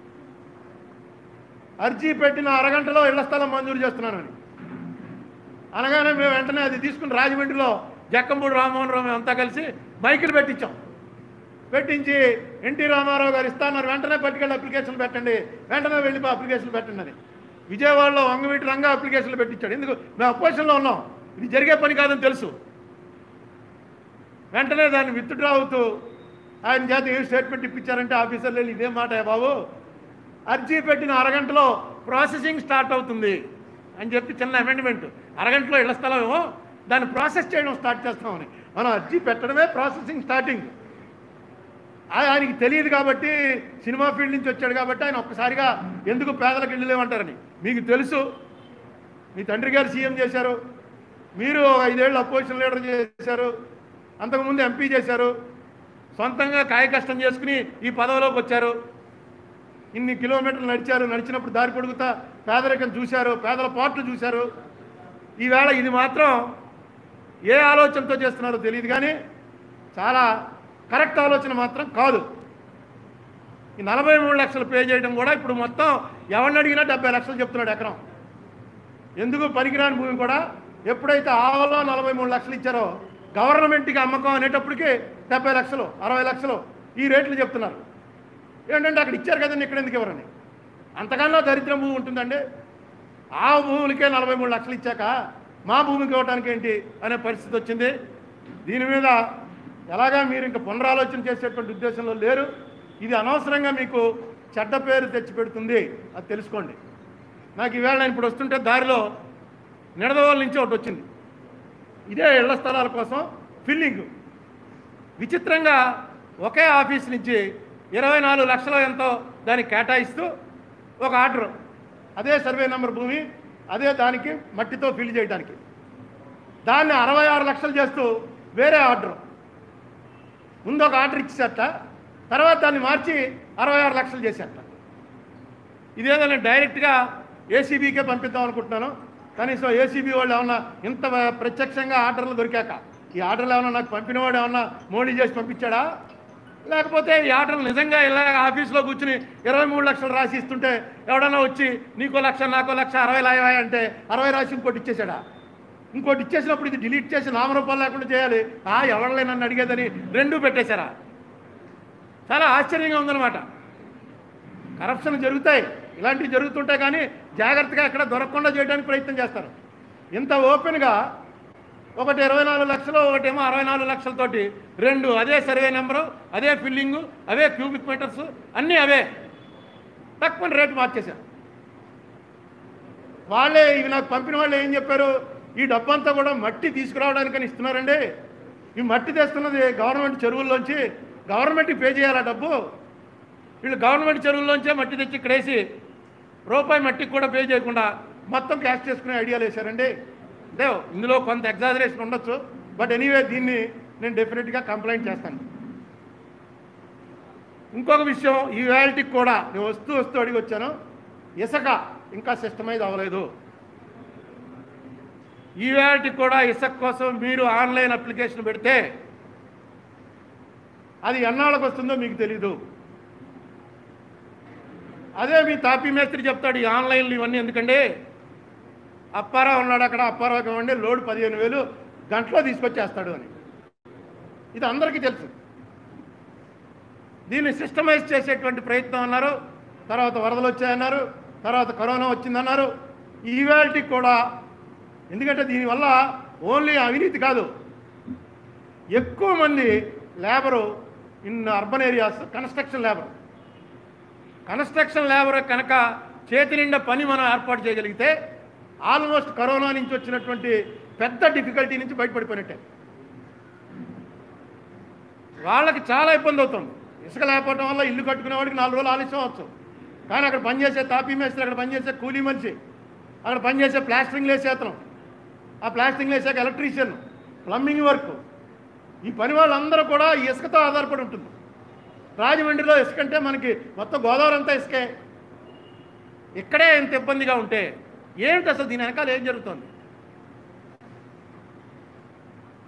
అర్జీ పెట్టిన అరగంటలో ఇళ్ల స్థలం మంజూరు చేస్తున్నానని అనగానే మేము వెంటనే అది తీసుకుని రాజమండ్రిలో జక్కంపూడి రామ్మోహన్ రావు అంతా కలిసి మైకులు పెట్టించాం. పెట్టించి ఎన్టీ రామారావు గారు ఇస్తాన్నారు, వెంటనే పట్టుకెళ్ళి అప్లికేషన్లు పెట్టండి, వెంటనే వెళ్ళి అప్లికేషన్లు పెట్టండి అని విజయవాడలో వంగవీటి రంగా అప్లికేషన్లు పెట్టించాడు. ఎందుకు మేము అపోజిషన్లో ఉన్నాం, ఇది జరిగే పని కాదని తెలుసు. వెంటనే దాన్ని విత్డ్రా అవుతూ ఆయన చేత ఏ స్టేట్మెంట్ ఇప్పించారంటే ఆఫీసర్లు వెళ్ళి ఇదే మాట బాబు అర్జీ పెట్టిన అరగంటలో ప్రాసెసింగ్ స్టార్ట్ అవుతుంది అని చెప్పి చిన్న అమెండ్మెంట్, అరగంటలో ఇళ్ల స్థలం ఏమో దాన్ని ప్రాసెస్ చేయడం స్టార్ట్ చేస్తామని. మనం అర్జీ పెట్టడమే ప్రాసెసింగ్ స్టార్టింగ్. ఆయనకి తెలియదు కాబట్టి సినిమా ఫీల్డ్ నుంచి వచ్చాడు కాబట్టి ఆయన ఒక్కసారిగా ఎందుకు పేదలకు ఇల్లు లేవంటారని. మీకు తెలుసు, మీ తండ్రి గారు సీఎం చేశారు, మీరు ఐదేళ్ళు అపోజిషన్ లీడర్ చేశారు, అంతకుముందు ఎంపీ చేశారు, సొంతంగా కాయ కష్టం చేసుకుని ఈ పదవిలోకి వచ్చారు, ఇన్ని కిలోమీటర్లు నడిచారు, నడిచినప్పుడు దారి పొడుగుతా పేదరికం చూశారు, పేదల పాటలు చూశారు. ఈవేళ ఇది మాత్రం ఏ ఆలోచనతో చేస్తున్నారో తెలియదు కానీ చాలా కరెక్ట్ ఆలోచన మాత్రం కాదు. ఈ నలభై మూడు లక్షలు పే చేయడం కూడా ఇప్పుడు మొత్తం ఎవరిని అడిగినా డెబ్బై లక్షలు చెప్తున్నాడు ఎకరం. ఎందుకు పనికిరాని భూమి కూడా ఎప్పుడైతే ఆవలో నలభై మూడు లక్షలు ఇచ్చారో గవర్నమెంట్కి అమ్మకం అనేటప్పటికీ డెబ్బై లక్షలు అరవై లక్షలు ఈ రేట్లు చెప్తున్నారు. ఏంటంటే అక్కడ ఇచ్చారు కదండి ఇక్కడ ఎందుకు ఎవరని. అంతకన్నా దరిద్రం భూమి ఉంటుందండి. ఆ భూములకే నలభై మూడు లక్షలు ఇచ్చాక మా భూమికి ఇవ్వడానికి ఏంటి అనే పరిస్థితి వచ్చింది. దీని మీద ఎలాగా మీరు ఇంకా పునరాలోచన చేసేటువంటి ఉద్దేశంలో లేరు. ఇది అనవసరంగా మీకు చెడ్డ పేరు తెచ్చిపెడుతుంది, అది తెలుసుకోండి. నాకు ఈవేళ నేను ఇప్పుడు వస్తుంటే దారిలో నిడదవోల నుంచి ఒకటి వచ్చింది, ఇదే ఇళ్ల స్థలాల కోసం ఫిల్లింగ్. విచిత్రంగా ఒకే ఆఫీస్ నుంచి ఇరవై నాలుగు లక్షల ఎంతో దానికి కేటాయిస్తూ ఒక ఆర్డర్, అదే సర్వే నెంబర్ భూమి, అదే దానికి మట్టితో ఫిల్ చేయడానికి, దాన్ని అరవై ఆరు లక్షలు చేస్తూ వేరే ఆర్డర్, ముందు ఒక ఆర్డర్ ఇచ్చేసట, తర్వాత దాన్ని మార్చి అరవై ఆరు లక్షలు చేసేట. ఇదేదో నేను డైరెక్ట్గా ఏసీబీకే పంపిద్దాం అనుకుంటున్నాను. కనీసం ఏసీబీ వాళ్ళు ఏమన్నా ఇంత ప్రత్యక్షంగా ఆర్డర్లు దొరికాక ఈ ఆర్డర్లు ఏమన్నా నాకు పంపినవాడు ఏమన్నా మోడీ చేసి పంపించాడా, లేకపోతే ఈ ఆర్డర్లు నిజంగా ఇలా ఆఫీస్లో కూర్చుని ఇరవై మూడు లక్షలు రాసి ఇస్తుంటే ఎవడన్నా వచ్చి నీకో లక్ష నాకో లక్ష అరవై లాయవా అంటే అరవై రాసి ఇంకోటి ఇచ్చేసాడా, ఇంకోటి ఇచ్చేసినప్పుడు ఇది డిలీట్ చేసి నామరూపాలు లేకుండా చేయాలి, ఆ ఎవడలే నన్ను అడిగేదని రెండూ పెట్టేశారా. చాలా ఆశ్చర్యంగా ఉందన్నమాట. కరప్షన్ జరుగుతాయి, ఇలాంటివి జరుగుతుంటాయి, కానీ జాగ్రత్తగా ఎక్కడ దొరకకుండా చేయడానికి ప్రయత్నం చేస్తారు. ఇంత ఓపెన్గా ఒకటి ఇరవై నాలుగు లక్షలు ఒకటేమో అరవై నాలుగు లక్షలతోటి రెండు అదే సర్వే నెంబరు, అదే ఫిల్లింగు, అవే క్యూబిక్ మీటర్స్, అన్నీ అవే తక్కువ రేటు మార్చేశారు. వాళ్ళే ఇవి నాకు పంపిన వాళ్ళు ఏం చెప్పారు, ఈ డబ్బంతా కూడా మట్టి తీసుకురావడానికని ఇస్తున్నారండి, ఈ మట్టి తెస్తున్నది గవర్నమెంట్ చెరువుల్లోంచి, గవర్నమెంట్కి పే చేయాలి డబ్బు, వీళ్ళు గవర్నమెంట్ చెరువుల్లోంచే మట్టి తెచ్చి ఇక్కడేసి రూపాయి మట్టికి కూడా పే చేయకుండా మొత్తం క్యాష్ చేసుకునే ఐడియాలు వేశారండి. అంటే ఇందులో కొంత ఎగ్జాజరేషన్ ఉండొచ్చు, బట్ ఎనీవే దీన్ని నేను డెఫినెట్గా కంప్లైంట్ చేస్తాను. ఇంకొక విషయం, ఈ వ్యాలిటీకి కూడా నేను వస్తూ వస్తూ అడిగి వచ్చాను, ఇసుక ఇంకా సిస్టమైజ్ అవ్వలేదు. ఈ వ్యాలిటీకి కూడా ఇసుక కోసం మీరు ఆన్లైన్ అప్లికేషన్ పెడితే అది ఎన్నాళ్ళకు వస్తుందో మీకు తెలీదు. అదే మీ తాపీ మేస్త్రి చెప్తాడు, ఈ ఆన్లైన్లు ఇవన్నీ ఎందుకండి, అప్పారావు ఉన్నాడు అక్కడ, అప్పారావుకి ఇవ్వండి లోడ్ పదిహేను వేలు గంటలో తీసుకొచ్చేస్తాడు అని. ఇది అందరికీ తెలుసు. దీన్ని సిస్టమైజ్ చేసేటువంటి ప్రయత్నం అన్నారు, తర్వాత వరదలు వచ్చాయన్నారు, తర్వాత కరోనా వచ్చిందన్నారు. ఈవాల్టీ కూడా, ఎందుకంటే దీనివల్ల ఓన్లీ అవినీతి కాదు, ఎక్కువ మంది labour in urban areas construction labour construction labour కనుక చేతి నిండా పని మనం ఏర్పాటు చేయగలిగితే ఆల్మోస్ట్ కరోనా నుంచి వచ్చినటువంటి పెద్ద డిఫికల్టీ నుంచి బయటపడిపోయినట్టే. వాళ్ళకి చాలా ఇబ్బంది అవుతుంది. ఇసుక లేకపోవడం వల్ల ఇల్లు కట్టుకునేవాడికి నాలుగు రోజులు ఆలస్యం అవచ్చు, కానీ అక్కడ పనిచేసే తాపీ మేస్త్రి, అక్కడ పనిచేసే కూలీ మనిషి, అక్కడ పనిచేసే ప్లాస్టరింగ్ వేసే అతను, ఆ ప్లాస్టరింగ్ వేసాక ఎలక్ట్రీషియన్, ప్లంబింగ్ వర్క్, ఈ పని వాళ్ళందరూ కూడా ఈ ఇసుకతో ఆధారపడి ఉంటుంది. రాజమండ్రిలో ఇసుక అంటే మనకి మొత్తం గోదావరి అంతా ఇసుకే. ఇక్కడే ఎంత ఇబ్బందిగా ఉంటే ఏమిటి అసలు, దీని వెనకాల ఏం జరుగుతుంది?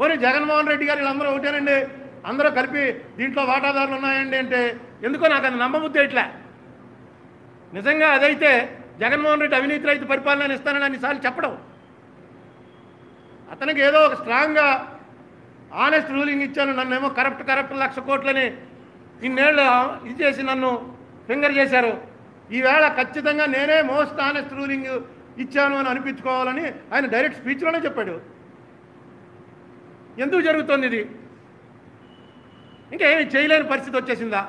పోనీ జగన్మోహన్ రెడ్డి గారు వీళ్ళందరూ ఒకటేనండి, అందరూ కలిపి దీంట్లో వాటాదారులు ఉన్నాయండి అంటే ఎందుకో నాకు అది నమ్మబుద్ధి ఇట్లా. నిజంగా అదైతే జగన్మోహన్ రెడ్డి అవినీతి రహిత పరిపాలన ఇస్తానని అన్నిసార్లు చెప్పడం, అతనికి ఏదో ఒక స్ట్రాంగ్గా ఆనెస్ట్ రూలింగ్ ఇచ్చాను, నన్నేమో కరప్ట్ కరప్ట్ లక్ష కోట్లని ఇన్నేళ్ళు ఇది చేసి నన్ను ఫింగర్ చేశారు, ఈవేళ ఖచ్చితంగా నేనే మోస్ట్ ఆనెస్ట్ రూలింగ్ ఇచ్చాను అని అనిపించుకోవాలని ఆయన డైరెక్ట్ స్పీచ్లోనే చెప్పాడు. ఎందుకు జరుగుతుంది ఇది? ఇంకా ఏమి చేయలేని పరిస్థితి వచ్చేసిందా?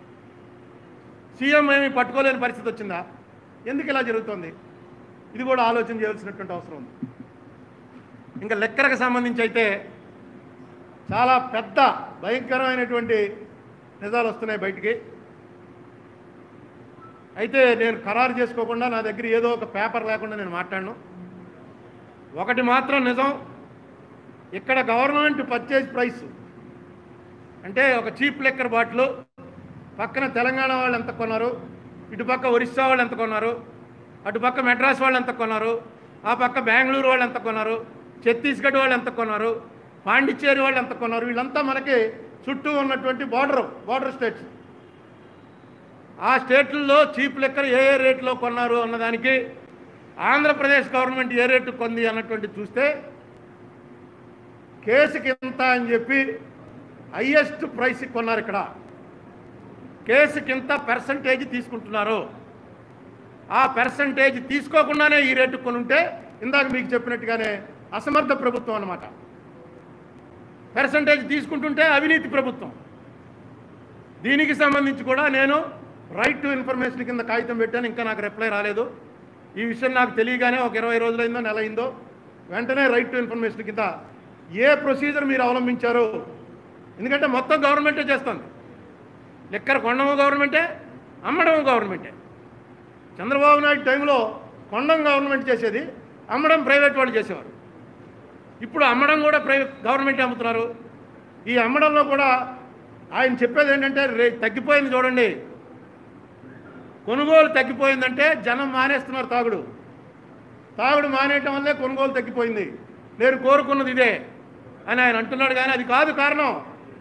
సీఎం ఏమి పట్టుకోలేని పరిస్థితి వచ్చిందా? ఎందుకు ఇలా జరుగుతుంది? ఇది కూడా ఆలోచన చేయాల్సినటువంటి అవసరం ఉంది. ఇంకా లెక్కలకు సంబంధించి అయితే చాలా పెద్ద భయంకరమైనటువంటి నిజాలు వస్తున్నాయి బయటికి. అయితే నేను ఖరారు చేసుకోకుండా నా దగ్గర ఏదో ఒక పేపర్ లేకుండా నేను మాట్లాడను. ఒకటి మాత్రం నిజం, ఇక్కడ గవర్నమెంట్ పర్చేజ్ ప్రైస్ అంటే ఒక చీప్ లెక్కర్ బాటిల్ పక్కన తెలంగాణ వాళ్ళు ఎంత కొన్నారు, ఇటుపక్క ఒరిస్సా వాళ్ళు ఎంత కొన్నారు, అటుపక్క మెడ్రాస్ వాళ్ళు ఎంత కొన్నారు, ఆ పక్క బెంగళూరు వాళ్ళు ఎంత కొన్నారు, ఛత్తీస్గఢ్ వాళ్ళు ఎంత కొన్నారు, పాండిచ్చేరి వాళ్ళు ఎంత కొన్నారు, వీళ్ళంతా మనకి చుట్టూ ఉన్నటువంటి బార్డర్ బార్డర్ స్టేట్స్. ఆ స్టేట్లలో చీప్ లెక్కర్ ఏ ఏ రేట్లో కొన్నారు అన్నదానికి ఆంధ్రప్రదేశ్ గవర్నమెంట్ ఏ రేటు కొంది అన్నటువంటి చూస్తే కేసుకి ఇంత అని చెప్పి హైయెస్ట్ ప్రైస్ కొన్నారు. ఇక్కడ కేసుకి ఇంత పర్సంటేజ్ తీసుకుంటున్నారు. ఆ పర్సంటేజ్ తీసుకోకుండానే ఈ రేటు కొనుంటే ఇందాక మీకు చెప్పినట్టుగానే అసమర్థ ప్రభుత్వం అన్నమాట. పర్సంటేజ్ తీసుకుంటుంటే అవినీతి ప్రభుత్వం. దీనికి సంబంధించి కూడా నేను రైట్ టు ఇన్ఫర్మేషన్ కింద కాగితం పెట్టాను, ఇంకా నాకు రిప్లై రాలేదు. ఈ విషయం నాకు తెలియగానే ఒక ఇరవై రోజులైందో నెల అయిందో వెంటనే రైట్ టు ఇన్ఫర్మేషన్ కింద ఏ ప్రొసీజర్ మీరు అవలంబించారు, ఎందుకంటే మొత్తం గవర్నమెంటే చేస్తుంది. లెక్కర్ కొండము గవర్నమెంటే, అమ్మడం గవర్నమెంటే. చంద్రబాబు నాయుడు టైంలో కొండం గవర్నమెంట్ చేసేది, అమ్మడం ప్రైవేట్ వాళ్ళు చేసేవారు. ఇప్పుడు అమ్మడం కూడా ప్రైవేట్ గవర్నమెంట్ అమ్ముతున్నారు. ఈ అమ్మడంలో కూడా ఆయన చెప్పేది ఏంటంటే రే తగ్గిపోయింది చూడండి, కొనుగోలు తగ్గిపోయిందంటే జనం మానేస్తున్నారు తాగుడు. తాగుడు మానేయటం వల్లే కొనుగోలు తగ్గిపోయింది, నేను కోరుకున్నది ఇదే అని ఆయన అంటున్నాడు. కానీ అది కాదు కారణం.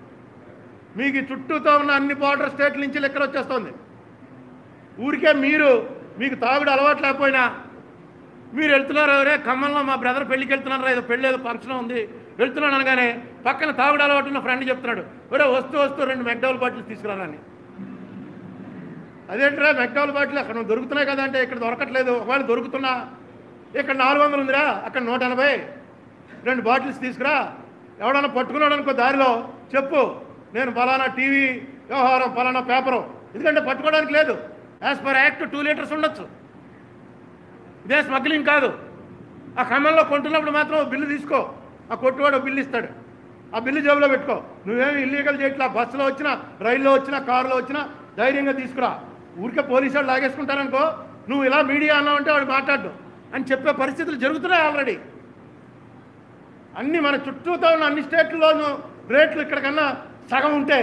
మీకు చుట్టూతో ఉన్న అన్ని బార్డర్ స్టేట్ల నుంచి లెక్కలు వచ్చేస్తుంది. ఊరికే మీరు మీకు తాగుడు అలవాటు లేకపోయినా మీరు వెళ్తున్నారు, ఎవరే ఖమ్మంలో మా బ్రదర్ పెళ్ళికి వెళ్తున్నారు, ఏదో పెళ్ళి ఏదో ఫంక్షన్ ఉంది వెళ్తున్నాను అనగానే పక్కన తాగుడు అలవాటు ఉన్న ఫ్రెండ్ చెప్తున్నాడు, ఒరే వస్తూ వస్తూ రెండు మెక్డౌల్ బాటిల్ తీసుకురానని. అదేంటిరా మెక్డౌల్ బాటిల్ అక్కడ దొరుకుతున్నాయి కదా అంటే ఇక్కడ దొరకట్లేదు, ఒకవేళ దొరుకుతున్నా ఇక్కడ నాలుగు వందలు ఉందిరా, అక్కడ నూట ఎనభై రెండు బాటిల్స్ తీసుకురా, ఎవడన్నా పట్టుకున్నాడు అనుకో దారిలో చెప్పు నేను ఫలానా టీవీ వ్యవహారం ఫలానా పేపరు, ఎందుకంటే పట్టుకోవడానికి లేదు. As per act two litres ఉండొచ్చు, ఇదే స్మగ్లింగ్ కాదు. ఆ ఖమ్మంలో కొంటున్నప్పుడు మాత్రం బిల్లు తీసుకో, ఆ కొట్టువాడు బిల్లు ఇస్తాడు, ఆ బిల్లు జేబులో పెట్టుకో. నువ్వేమి ఇల్లీగల్ చేయట్లా, బస్సులో వచ్చినా రైల్లో వచ్చినా కారులో వచ్చినా ధైర్యంగా తీసుకురా. ఊరికే పోలీసు వాళ్ళు లాగేసుకుంటారనుకో, నువ్వు ఇలా మీడియా అన్నావంటే వాడు మాట్లాడు అని చెప్పే పరిస్థితులు జరుగుతున్నాయి ఆల్రెడీ. అన్నీ మన చుట్టూతో ఉన్న అన్ని స్టేట్లలోనూ రేట్లు ఇక్కడికన్నా సగం ఉంటే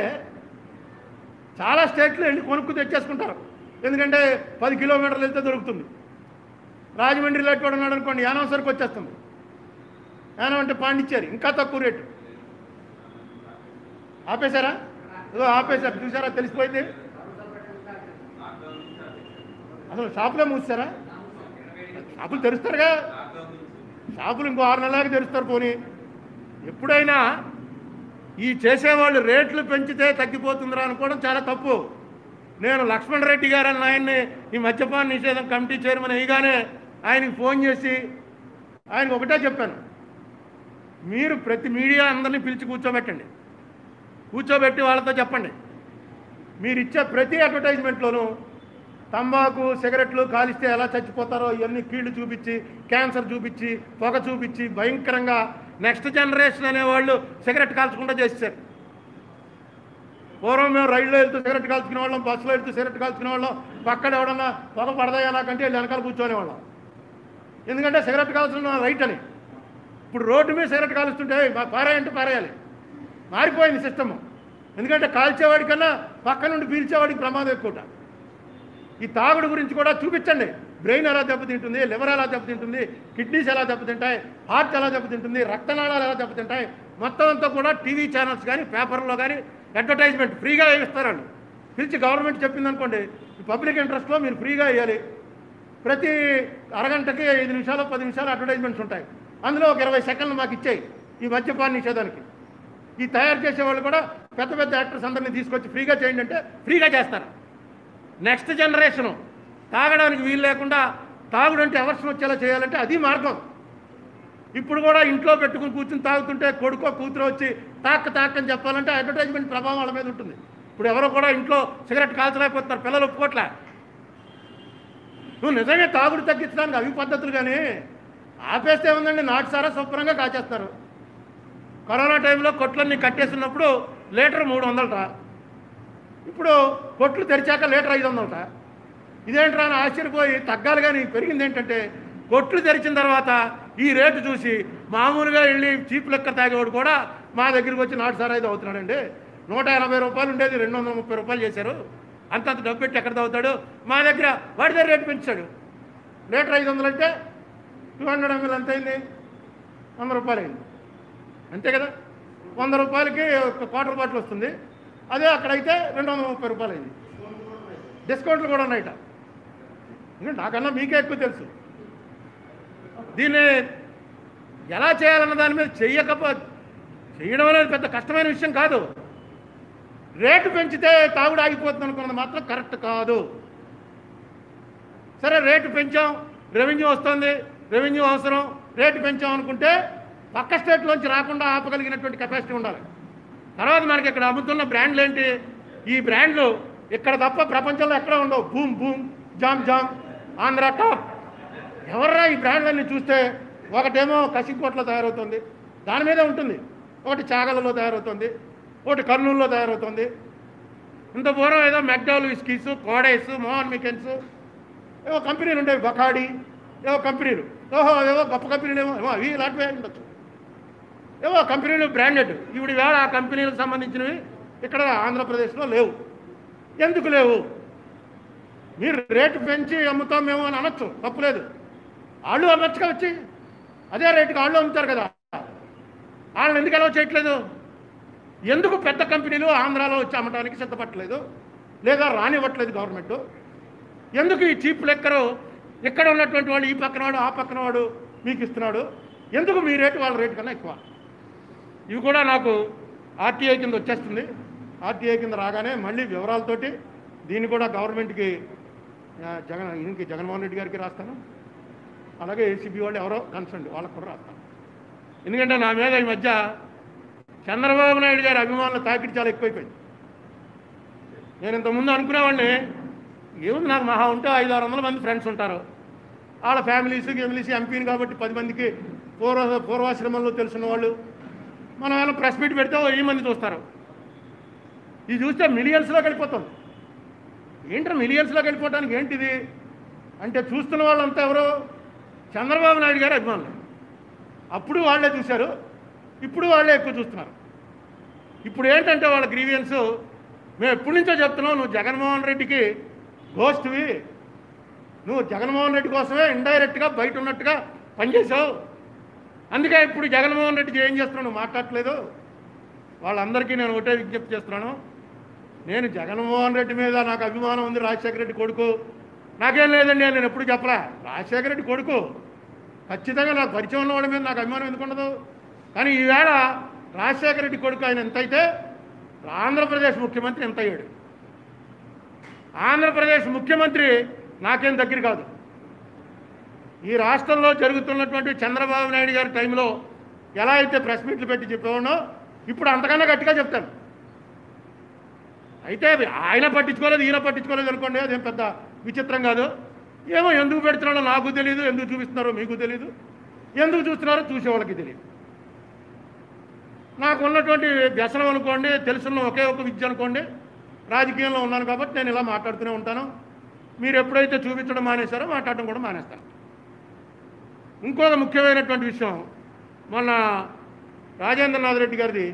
చాలా స్టేట్లు వెళ్ళి కొనుక్కు తెచ్చేసుకుంటారు, ఎందుకంటే పది కిలోమీటర్లు వెళ్తే దొరుకుతుంది. రాజమండ్రిలో ఎక్కడ ఉన్నాడు అనుకోండి, యానం సరుకు వచ్చేస్తుంది. యానం అంటే పాండిచ్చేరి ఇంకా తక్కువ రేటు. ఆపేశారా? ఏదో ఆపేశారు, చూసారా, తెలిసిపోయింది. అసలు షాపులే మూసారా? షాపులు తెరుస్తారుగా, షాపులు ఇంకో ఆరు నెలలకు తెరుస్తారు. పోనీ ఎప్పుడైనా ఈ చేసేవాళ్ళు రేట్లు పెంచితే తగ్గిపోతుందిరా అనుకోవడం చాలా తప్పు. నేను లక్ష్మణ్ రెడ్డి గారు అన్న ఆయన్ని ఈ మద్యపాన నిషేధం కమిటీ చైర్మన్ అయ్యగానే ఆయనకి ఫోన్ చేసి ఆయనకు ఒకటే చెప్పాను, మీరు ప్రతి మీడియా అందరినీ పిలిచి కూర్చోబెట్టండి, కూర్చోబెట్టి వాళ్ళతో చెప్పండి, మీరు ఇచ్చే ప్రతి అడ్వర్టైజ్మెంట్లోనూ తంబాకు సిగరెట్లు కాలిస్తే ఎలా చచ్చిపోతారో ఇవన్నీ కీళ్లు చూపించి, క్యాన్సర్ చూపించి, పొగ చూపించి భయంకరంగా నెక్స్ట్ జనరేషన్ అనేవాళ్ళు సిగరెట్ కాల్చకుండా చేసేసారు. పూర్వం మేము రైల్లో వెళ్తూ సిగరెట్ కాల్చుకునే వాళ్ళం, బస్సులో వెళ్తూ సిగరెట్ కాల్చుకునే వాళ్ళం, పక్కన ఎవడన్నా పొగ పడదాయా నాకంటే వెళ్ళి వెనకాల కూర్చోనేవాళ్ళం, ఎందుకంటే సిగరెట్ కాల్చడం రైట్ అని. ఇప్పుడు రోడ్డు మీద సిగరెట్ కాలుస్తుంటే పారాయంటే పారేయాలి. మారిపోయింది సిస్టము, ఎందుకంటే కాల్చేవాడికన్నా పక్క నుండి పీల్చేవాడికి ప్రమాదం ఎక్కువ. ఈ తాగుడు గురించి కూడా చూపించండి. బ్రెయిన్ ఎలా దెబ్బతింటుంది, లివర్ ఎలా దెబ్బతింటుంది, కిడ్నీస్ ఎలా దెబ్బతింటాయి, హార్ట్ ఎలా దెబ్బతింటుంది, రక్తనాళాలు ఎలా దెబ్బతింటాయి, మొత్తం అంతా కూడా టీవీ ఛానల్స్ కానీ పేపర్లో కానీ అడ్వర్టైజ్మెంట్ ఫ్రీగా ఇస్తారు. వాళ్ళు పిలిచి గవర్నమెంట్ చెప్పింది అనుకోండి, పబ్లిక్ ఇంట్రెస్ట్లో మీరు ఫ్రీగా ఇవ్వాలి. ప్రతి అరగంటకి ఐదు నిమిషాలు పది నిమిషాలు అడ్వర్టైజ్మెంట్స్ ఉంటాయి. అందులో ఒక ఇరవై సెకండ్లు మాకు ఇచ్చాయి ఈ మద్యపాన నిషేధానికి. ఈ తయారు చేసేవాళ్ళు కూడా పెద్ద పెద్ద యాక్టర్స్ అందరినీ తీసుకొచ్చి ఫ్రీగా చేయండి అంటే ఫ్రీగా చేస్తారు. నెక్స్ట్ జనరేషను తాగడానికి వీలు లేకుండా తాగుడంటే అవర్షం వచ్చేలా చేయాలంటే అది మార్గం. ఇప్పుడు కూడా ఇంట్లో పెట్టుకుని కూర్చుని తాగుతుంటే కొడుకో కూతురు వచ్చి తాక్క తాక్కని చెప్పాలంటే అడ్వర్టైజ్మెంట్ ప్రభావం వాళ్ళ మీద ఉంటుంది. ఇప్పుడు ఎవరో కూడా ఇంట్లో సిగరెట్ కాల్చలేకపోతున్నారు, పిల్లలు ఒప్పుకోట్లే. నువ్వు నిజంగా తాగుడు తగ్గించడానికి అవి పద్ధతులు కానీ ఆపేస్తే ఉందండి, నాటు సారా శుభ్రంగా కాచేస్తారు. కరోనా టైంలో కొట్లన్నీ కట్టేస్తున్నప్పుడు లీటర్ మూడు వందలట, ఇప్పుడు కొట్లు తెరిచాక లీటర్ ఐదు వందలట. ఇదేంట్రా అని ఆశ్చర్యపోయి తగ్గాలి కానీ పెరిగింది ఏంటంటే కొట్లు తెరిచిన తర్వాత ఈ రేటు చూసి మామూలుగా వెళ్ళి చీప్ లెక్క తాగేవాడు కూడా మా దగ్గరికి వచ్చి నాటు సారా ఐదు అవుతున్నాడండి. నూట ఎనభై రూపాయలు ఉండేది రెండు వందల ముప్పై రూపాయలు చేశారు, అంతంత డబ్బు పెట్టి ఎక్కడ తాగుతాడు. మా దగ్గర వాడి దగ్గర రేటు పెంచాడు. లీటర్ ఐదు వందలు అంటే టూ హండ్రెడ్ ఎంఎల్ ఎంత అయింది, వంద రూపాయలు అయింది అంతే కదా. వంద రూపాయలకి ఒక క్వార్టర్ బాటిల్ వస్తుంది, అదే అక్కడైతే రెండు వందల ముప్పై రూపాయలు అయింది. డిస్కౌంట్లు కూడా ఉన్నాయట. ఇంకా నాకన్నా మీకే ఎక్కువ తెలుసు. దీన్ని ఎలా చేయాలన్న దాని మీద చెయ్యకపో చేయడం అనేది పెద్ద కష్టమైన విషయం కాదు. రేటు పెంచితే తాగుడు ఆగిపోతుంది అనుకున్నది మాత్రం కరెక్ట్ కాదు. సరే రేటు పెంచాం, రెవెన్యూ వస్తుంది, రెవెన్యూ అవసరం, రేటు పెంచాం అనుకుంటే పక్క స్టేట్లోంచి రాకుండా ఆపగలిగినటువంటి కెపాసిటీ ఉండాలి. తర్వాత మనకి ఇక్కడ అమ్ముతున్న బ్రాండ్లు ఏంటి, ఈ బ్రాండ్లు ఇక్కడ తప్ప ప్రపంచంలో ఎక్కడ ఉండవు. Boom boom, jam jam, Andhra top. ఎవర్రా ఈ బ్రాండ్లన్నీ చూస్తే ఒకటేమో కసికోట్లో తయారవుతుంది, దాని మీదే ఉంటుంది. ఒకటి చాగలలో తయారవుతుంది, ఒకటి కర్నూలులో తయారవుతుంది. ఇంత పూర్వం ఏదో మెక్డౌల్ విస్కీస్, కోడైస్, మోహన్ మికెన్స్ ఏవో కంపెనీలు ఉండేవి, బకాడి ఏవో కంపెనీలు. ఓహో ఏవో గొప్ప కంపెనీలు ఏమో ఏమో అవి ఇలాంటివే ఉండొచ్చు. ఏవో కంపెనీలు బ్రాండెడ్. ఇప్పుడు వేళ ఆ కంపెనీలకు సంబంధించినవి ఇక్కడ ఆంధ్రప్రదేశ్లో లేవు. ఎందుకు లేవు? మీరు రేటు పెంచి అమ్ముతాం మేము అని అనొచ్చు, తప్పులేదు. వాళ్ళు అమ్మచ్చుగా వచ్చి అదే రేటుకి వాళ్ళు అమ్ముతారు కదా, వాళ్ళని ఎందుకు ఎలా చేయట్లేదు? ఎందుకు పెద్ద కంపెనీలు ఆంధ్రాలో వచ్చి అమ్మటానికి సిద్ధపట్టలేదు, లేదా రానివ్వట్లేదు గవర్నమెంట్? ఎందుకు ఈ చీప్ లెక్కరు ఇక్కడ ఉన్నటువంటి వాళ్ళు ఈ పక్కన వాడు ఆ పక్కన వాడు మీకు ఇస్తున్నాడు? ఎందుకు మీ రేటు వాళ్ళ రేటు కన్నా ఎక్కువ? ఇవి కూడా నాకు ఆర్టీఐ కింద వచ్చేస్తుంది. ఆర్టీఐ కింద రాగానే మళ్ళీ వివరాలతోటి దీన్ని కూడా గవర్నమెంట్కి జగన్ ఇంక జగన్మోహన్ రెడ్డి గారికి రాస్తాను, అలాగే ఏసీబీ వాళ్ళు ఎవరో కన్సర్న్ వాళ్ళకు కూడా రాస్తాను. ఎందుకంటే నా మీద ఈ మధ్య చంద్రబాబు నాయుడు గారి అభిమానుల తాకిడి చాలా ఎక్కువైపోయింది. నేను ఇంతకుముందు అనుకునేవాడిని, ఏముంది నాకు మహా ఉంటే ఐదు ఆరు వందల మంది ఫ్రెండ్స్ ఉంటారు, వాళ్ళ ఫ్యామిలీస్ ఫ్యామిలీస్ ఎంపీని కాబట్టి పది మందికి పూర్వ పూర్వాశ్రమంలో తెలుసున్న వాళ్ళు. మనం ఏమైనా ప్రెస్ మీట్ పెడితే వెయ్యి మంది చూస్తారు. ఇది చూస్తే మిలియన్స్లోకి వెళ్ళిపోతుంది. ఏంటో మిలియన్స్లోకి వెళ్ళిపోవడానికి ఏంటిది అంటే చూస్తున్న వాళ్ళంతా ఎవరో చంద్రబాబు నాయుడు గారి అభిమానులు. అప్పుడు వాళ్ళే చూశారు, ఇప్పుడు వాళ్ళే ఎక్కువ చూస్తున్నారు. ఇప్పుడు ఏంటంటే వాళ్ళ గ్రీవియన్స్, మేము ఎప్పటి నుంచో చెప్తున్నాం, నువ్వు జగన్మోహన్ రెడ్డికి గోస్ట్వి, నువ్వు జగన్మోహన్ రెడ్డి కోసమే ఇండైరెక్ట్గా బయట ఉన్నట్టుగా పనిచేసావు, అందుకే ఇప్పుడు జగన్మోహన్ రెడ్డికి ఏం చేస్తున్నావు నువ్వు మాట్లాడట్లేదు. వాళ్ళందరికీ నేను ఒకటే విజ్ఞప్తి చేస్తున్నాను, నేను జగన్మోహన్ రెడ్డి మీద నాకు అభిమానం ఉంది, రాజశేఖర రెడ్డి కొడుకు నాకేం లేదండి అని నేను ఎప్పుడు చెప్పలే. రాజశేఖర రెడ్డి కొడుకు ఖచ్చితంగా నాకు పరిచయం ఉన్నవాడి మీద నాకు అభిమానం ఎందుకు ఉండదు? కానీ ఈవేళ రాజశేఖర రెడ్డి కొడుకు ఆయన ఎంతైతే ఆంధ్రప్రదేశ్ ముఖ్యమంత్రి ఎంత అయ్యాడు. ఆంధ్రప్రదేశ్ ముఖ్యమంత్రి నాకేం దగ్గర కాదు. ఈ రాష్ట్రంలో జరుగుతున్నటువంటి చంద్రబాబు నాయుడు గారి టైంలో ఎలా అయితే ప్రెస్ మీట్లు పెట్టి చెప్పేవాడో ఇప్పుడు అంతకన్నా గట్టిగా చెప్తాను. అయితే ఆయన పట్టించుకోలేదు, ఈయన పట్టించుకోలేదు అనుకోండి, అదేం పెద్ద విచిత్రం కాదు. ఏమో ఎందుకు పెడుతున్నాడో నాకు తెలియదు, ఎందుకు చూపిస్తున్నారో మీకు తెలియదు, ఎందుకు చూస్తున్నారో చూసేవాళ్ళకి తెలియదు. నాకు ఉన్నటువంటి వ్యసనం అనుకోండి, తెలుసున్న ఒకే ఒక విద్య అనుకోండి, రాజకీయంలో ఉన్నాను కాబట్టి నేను ఇలా మాట్లాడుతూనే ఉంటాను. మీరు ఎప్పుడైతే చూపించడం మానేశారో మాట్లాడడం కూడా మానేస్తాను. ఇంకొక ముఖ్యమైనటువంటి విషయం, మొన్న రాజేంద్రనాథ్ రెడ్డి గారిది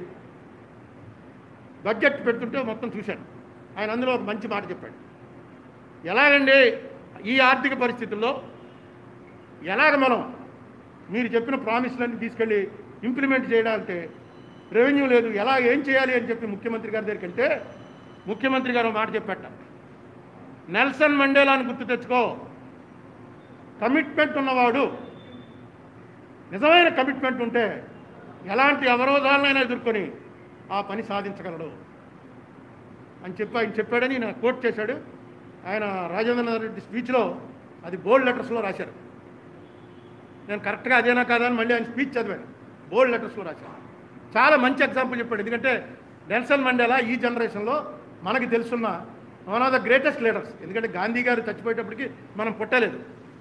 బడ్జెట్ పెడుతుంటే మొత్తం చూశాను. ఆయన అందులో ఒక మంచి మాట చెప్పాడు. ఎలాగండి ఈ ఆర్థిక పరిస్థితుల్లో ఎలాగ మనం మీరు చెప్పిన ప్రామిస్లన్నీ తీసుకెళ్ళి ఇంప్లిమెంట్ చేయాలంటే రెవెన్యూ లేదు, ఎలా ఏం చేయాలి అని చెప్పి ముఖ్యమంత్రి గారి దగ్గరికి వెళ్తే ముఖ్యమంత్రి గారు మాట చెప్పాట, నెల్సన్ మండేలాని గుర్తు తెచ్చుకో, కమిట్మెంట్ ఉన్నవాడు, నిజమైన కమిట్మెంట్ ఉంటే ఎలాంటి అవరోధాలనైనా ఎదుర్కొని ఆ పని సాధించగలడు అని చెప్పి ఆయన చెప్పాడని నేను కోట్ చేశాడు. ఆయన రాజేంద్రనాథ్ రెడ్డి స్పీచ్లో అది బోల్డ్ లెటర్స్లో రాశారు. నేను కరెక్ట్గా అదేనా కాదా అని మళ్ళీ ఆయన స్పీచ్ చదివాను, బోల్డ్ లెటర్స్లో రాశాను. చాలా మంచి ఎగ్జాంపుల్ చెప్పాడు. ఎందుకంటే నెల్సన్ మండేలా ఈ జనరేషన్లో మనకి తెలుసున్న one of the greatest leaders. ఎందుకంటే గాంధీ గారు చచ్చిపోయేటప్పటికి మనం పుట్టలేదు.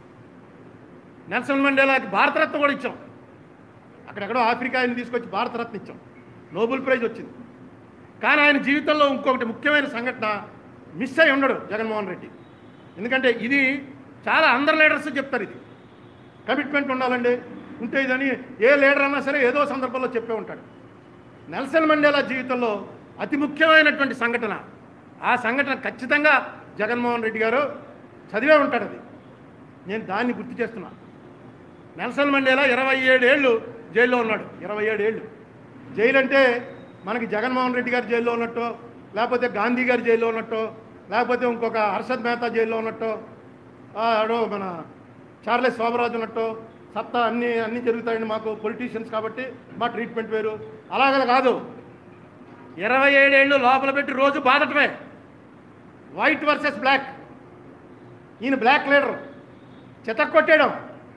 నెల్సన్ మండేలాకి భారతరత్న కూడా ఇచ్చాం. అక్కడెక్కడో ఆఫ్రికా ఆయన తీసుకొచ్చి భారతరత్న ఇచ్చాం, నోబెల్ ప్రైజ్ వచ్చింది. కానీ ఆయన జీవితంలో ఇంకొకటి ముఖ్యమైన సంఘటన మిస్ అయి ఉండడు జగన్మోహన్ రెడ్డి. ఎందుకంటే ఇది చాలా అందరు లీడర్స్ చెప్తారు, ఇది కమిట్మెంట్ ఉండాలండి, ఉంటే ఇదని ఏ లీడర్ అన్నా సరే ఏదో సందర్భంలో చెప్పే ఉంటాడు. నెల్సన్ మండేలా జీవితంలో అతి ముఖ్యమైనటువంటి సంఘటన, ఆ సంఘటన ఖచ్చితంగా జగన్మోహన్ రెడ్డి గారు చదివే ఉంటాడు. అది నేను దాన్ని గుర్తు చేస్తున్నా. నెల్సన్ మండేలా ఇరవై ఏడేళ్ళు జైల్లో ఉన్నాడు. ఇరవై ఏడేళ్ళు జైలు అంటే మనకి జగన్మోహన్ రెడ్డి గారు జైల్లో ఉన్నట్టు, లేకపోతే గాంధీ గారు జైల్లో ఉన్నట్టు, లేకపోతే ఇంకొక హర్షద్ మెహతా జైల్లో ఉన్నట్టు, ఆడో మన చార్లెస్ శోభరాజు ఉన్నట్టు సత్తా అన్నీ అన్నీ జరుగుతాయండి మాకు పొలిటీషియన్స్ కాబట్టి మా ట్రీట్మెంట్ వేరు, అలాగలా కాదు. ఇరవై ఏడేళ్ళు లోపల పెట్టి రోజు బాధటమే. వైట్ వర్సెస్ బ్లాక్, ఈయన బ్లాక్ లీడర్, చితక్ కొట్టేయడం,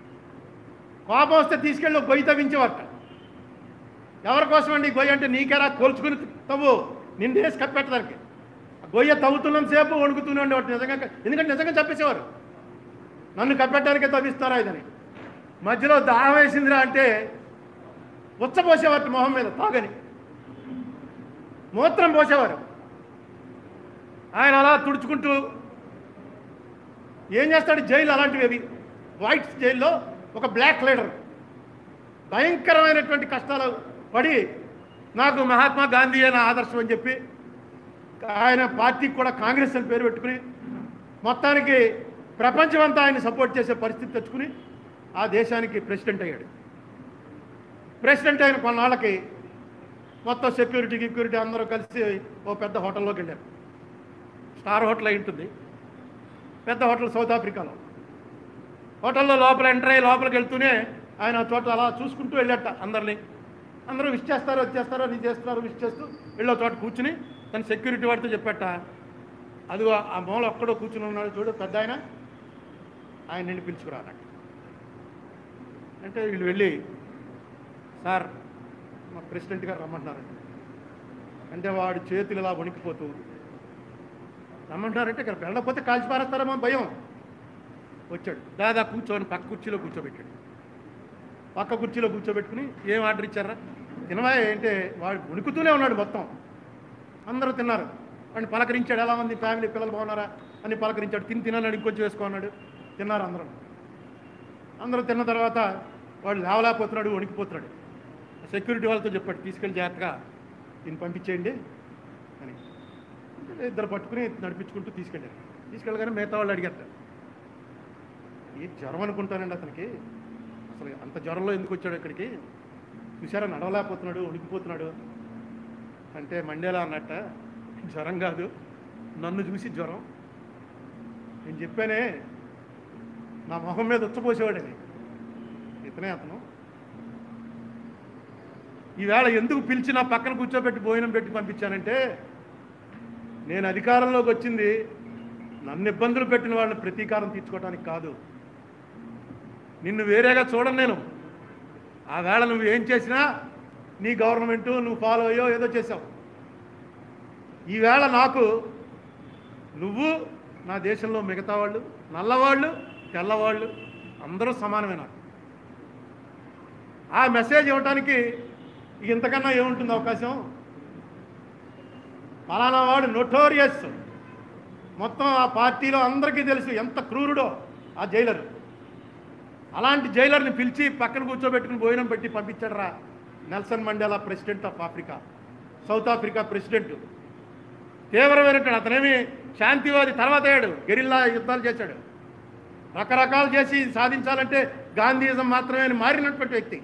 కోపం వస్తే తీసుకెళ్ళి గొయ్యి తవ్వించేవారట. ఎవరి కోసం అండి గొయ్యి అంటే, నీకెలా కోల్చుకుని తవ్వు, నిండేసి కప్పెట్టడానికి. గొయ్య తవ్వుతున్నంత సేపు వణుకుతూనే ఉండేవాడు నిజంగా, ఎందుకంటే నిజంగా చెప్పేసేవారు నన్ను కప్పెట్టడానికే తవ్విస్తారా ఇదని. మధ్యలో దాహం వేసిందిరా అంటే ఉచ్చపోసేవారు మొహం మీద తాగని, మూత్రం పోసేవారు. ఆయన అలా తుడుచుకుంటూ ఏం చేస్తాడు, జైలు అలాంటివి అవి. వైట్ జైల్లో ఒక బ్లాక్ లీడర్ భయంకరమైనటువంటి కష్టాలు పడి నాకు మహాత్మా గాంధీ అయిన ఆదర్శం అని చెప్పి ఆయన పార్టీకి కూడా కాంగ్రెస్ అని పేరు పెట్టుకుని మొత్తానికి ప్రపంచమంతా ఆయన సపోర్ట్ చేసే పరిస్థితి తెచ్చుకుని ఆ దేశానికి ప్రెసిడెంట్ అయ్యాడు. ప్రెసిడెంట్ అయిన కొన్నాళ్ళకి మొత్తం సెక్యూరిటీ సెక్యూరిటీ అందరూ కలిసి ఓ పెద్ద హోటల్లోకి వెళ్ళారు. స్టార్ హోటల్ అయి ఉంటుంది, పెద్ద హోటల్ సౌత్ ఆఫ్రికాలో. హోటల్లో లోపల ఎంటర్ అయ్యి లోపలికి వెళ్తూనే ఆయన చోట అలా చూసుకుంటూ వెళ్ళట అందరినీ. అందరూ విష్ చేస్తారు, అది చేస్తారు, అది చేస్తున్నారు, విష్ చేస్తూ వెళ్ళో చోట కూర్చుని తన సెక్యూరిటీ వాడితో చెప్పట, అది ఆ మూల ఒక్కడో కూర్చుని ఉన్నాడు చూడు పెద్ద ఆయన, ఆయన నిన్ను పిలుచుకురా అన్నట్టు. అంటే వీళ్ళు వెళ్ళి, సార్ మా ప్రెసిడెంట్ గారు రమ్మంటున్నారండి అంటే వాడి చేతులు ఇలా వణికిపోతూ, రమ్మంటున్నారంటే ఇక్కడ వెళ్ళకపోతే కాల్చి పారేస్తారేమో భయం. వచ్చాడు, దాదాపు కూర్చొని పక్క కుర్చీలో కూర్చోబెట్టాడు. పక్క కుర్చీలో కూర్చోబెట్టుకుని ఏం ఆర్డర్ ఇచ్చారా, తినవా అంటే వాడు వణుకుతూనే ఉన్నాడు మొత్తం. అందరూ తిన్నారు, వాడిని పలకరించాడు, ఎలా ఉంది ఫ్యామిలీ పిల్లలు బాగున్నారా అని పలకరించాడు. తిని తినన్నాడు, ఇంకొంచెం వేసుకున్నాడు. తిన్నారు అందరూ. అందరూ తిన్న తర్వాత వాడు లేవలేకపోతున్నాడు, వణికిపోతున్నాడు. సెక్యూరిటీ వాళ్ళతో చెప్పాడు, తీసుకెళ్ళి జాగ్రత్తగా దీన్ని పంపించేయండి అని. ఇద్దరు పట్టుకుని నడిపించుకుంటూ తీసుకెళ్ళారు. తీసుకెళ్ళగానే మిగతా వాళ్ళు అడిగారు, ఈ జ్వరం అనుకుంటానండి అతనికి, అసలు అంత జ్వరంలో ఎందుకు వచ్చాడు ఇక్కడికి, చూసారా నడవలేకపోతున్నాడు, ఉడికిపోతున్నాడు అంటే మండేలా అన్నట్ట, జ్వరం కాదు నన్ను చూసి జ్వరం. నేను చెప్పానే నా మొహం మీద ఉచ్చపోసేవాడని, ఇతనే అతను. ఈవేళ ఎందుకు పిలిచి నా పక్కన కూర్చోబెట్టి భోజనం పెట్టి పంపించానంటే, నేను అధికారంలోకి వచ్చింది నన్ను ఇబ్బందులు పెట్టిన వాళ్ళని ప్రతీకారం తీర్చుకోవడానికి కాదు. నిన్ను వేరేగా చూడను నేను. ఆ వేళ నువ్వు ఏం చేసినా నీ గవర్నమెంటు నువ్వు ఫాలో అయ్యో ఏదో చేసావు. ఈవేళ నాకు నువ్వు, నా దేశంలో మిగతా వాళ్ళు, నల్లవాళ్ళు తెల్లవాళ్ళు అందరూ సమానమే. నాకు ఆ మెసేజ్ ఇవ్వటానికి ఇంతకన్నా ఏముంటుంది అవకాశం. ఫలానా వాడు నోటోరియస్, మొత్తం ఆ పార్టీలో అందరికీ తెలుసు ఎంత క్రూరుడో ఆ జైలర్. అలాంటి జైలర్ని పిలిచి పక్కన కూర్చోబెట్టుకుని భోజనం పెట్టి పంపించాడు రా Nelson Mandela, president of Africa, south Africa president. తీవ్రమైనటువంటి అతనేమి శాంతివాది, తర్వాత అయ్యాడు, గెరిల్లా యుద్ధాలు చేశాడు. రకరకాలు చేసి సాధించాలంటే గాంధీయిజం మాత్రమే అని మారినటువంటి వ్యక్తి.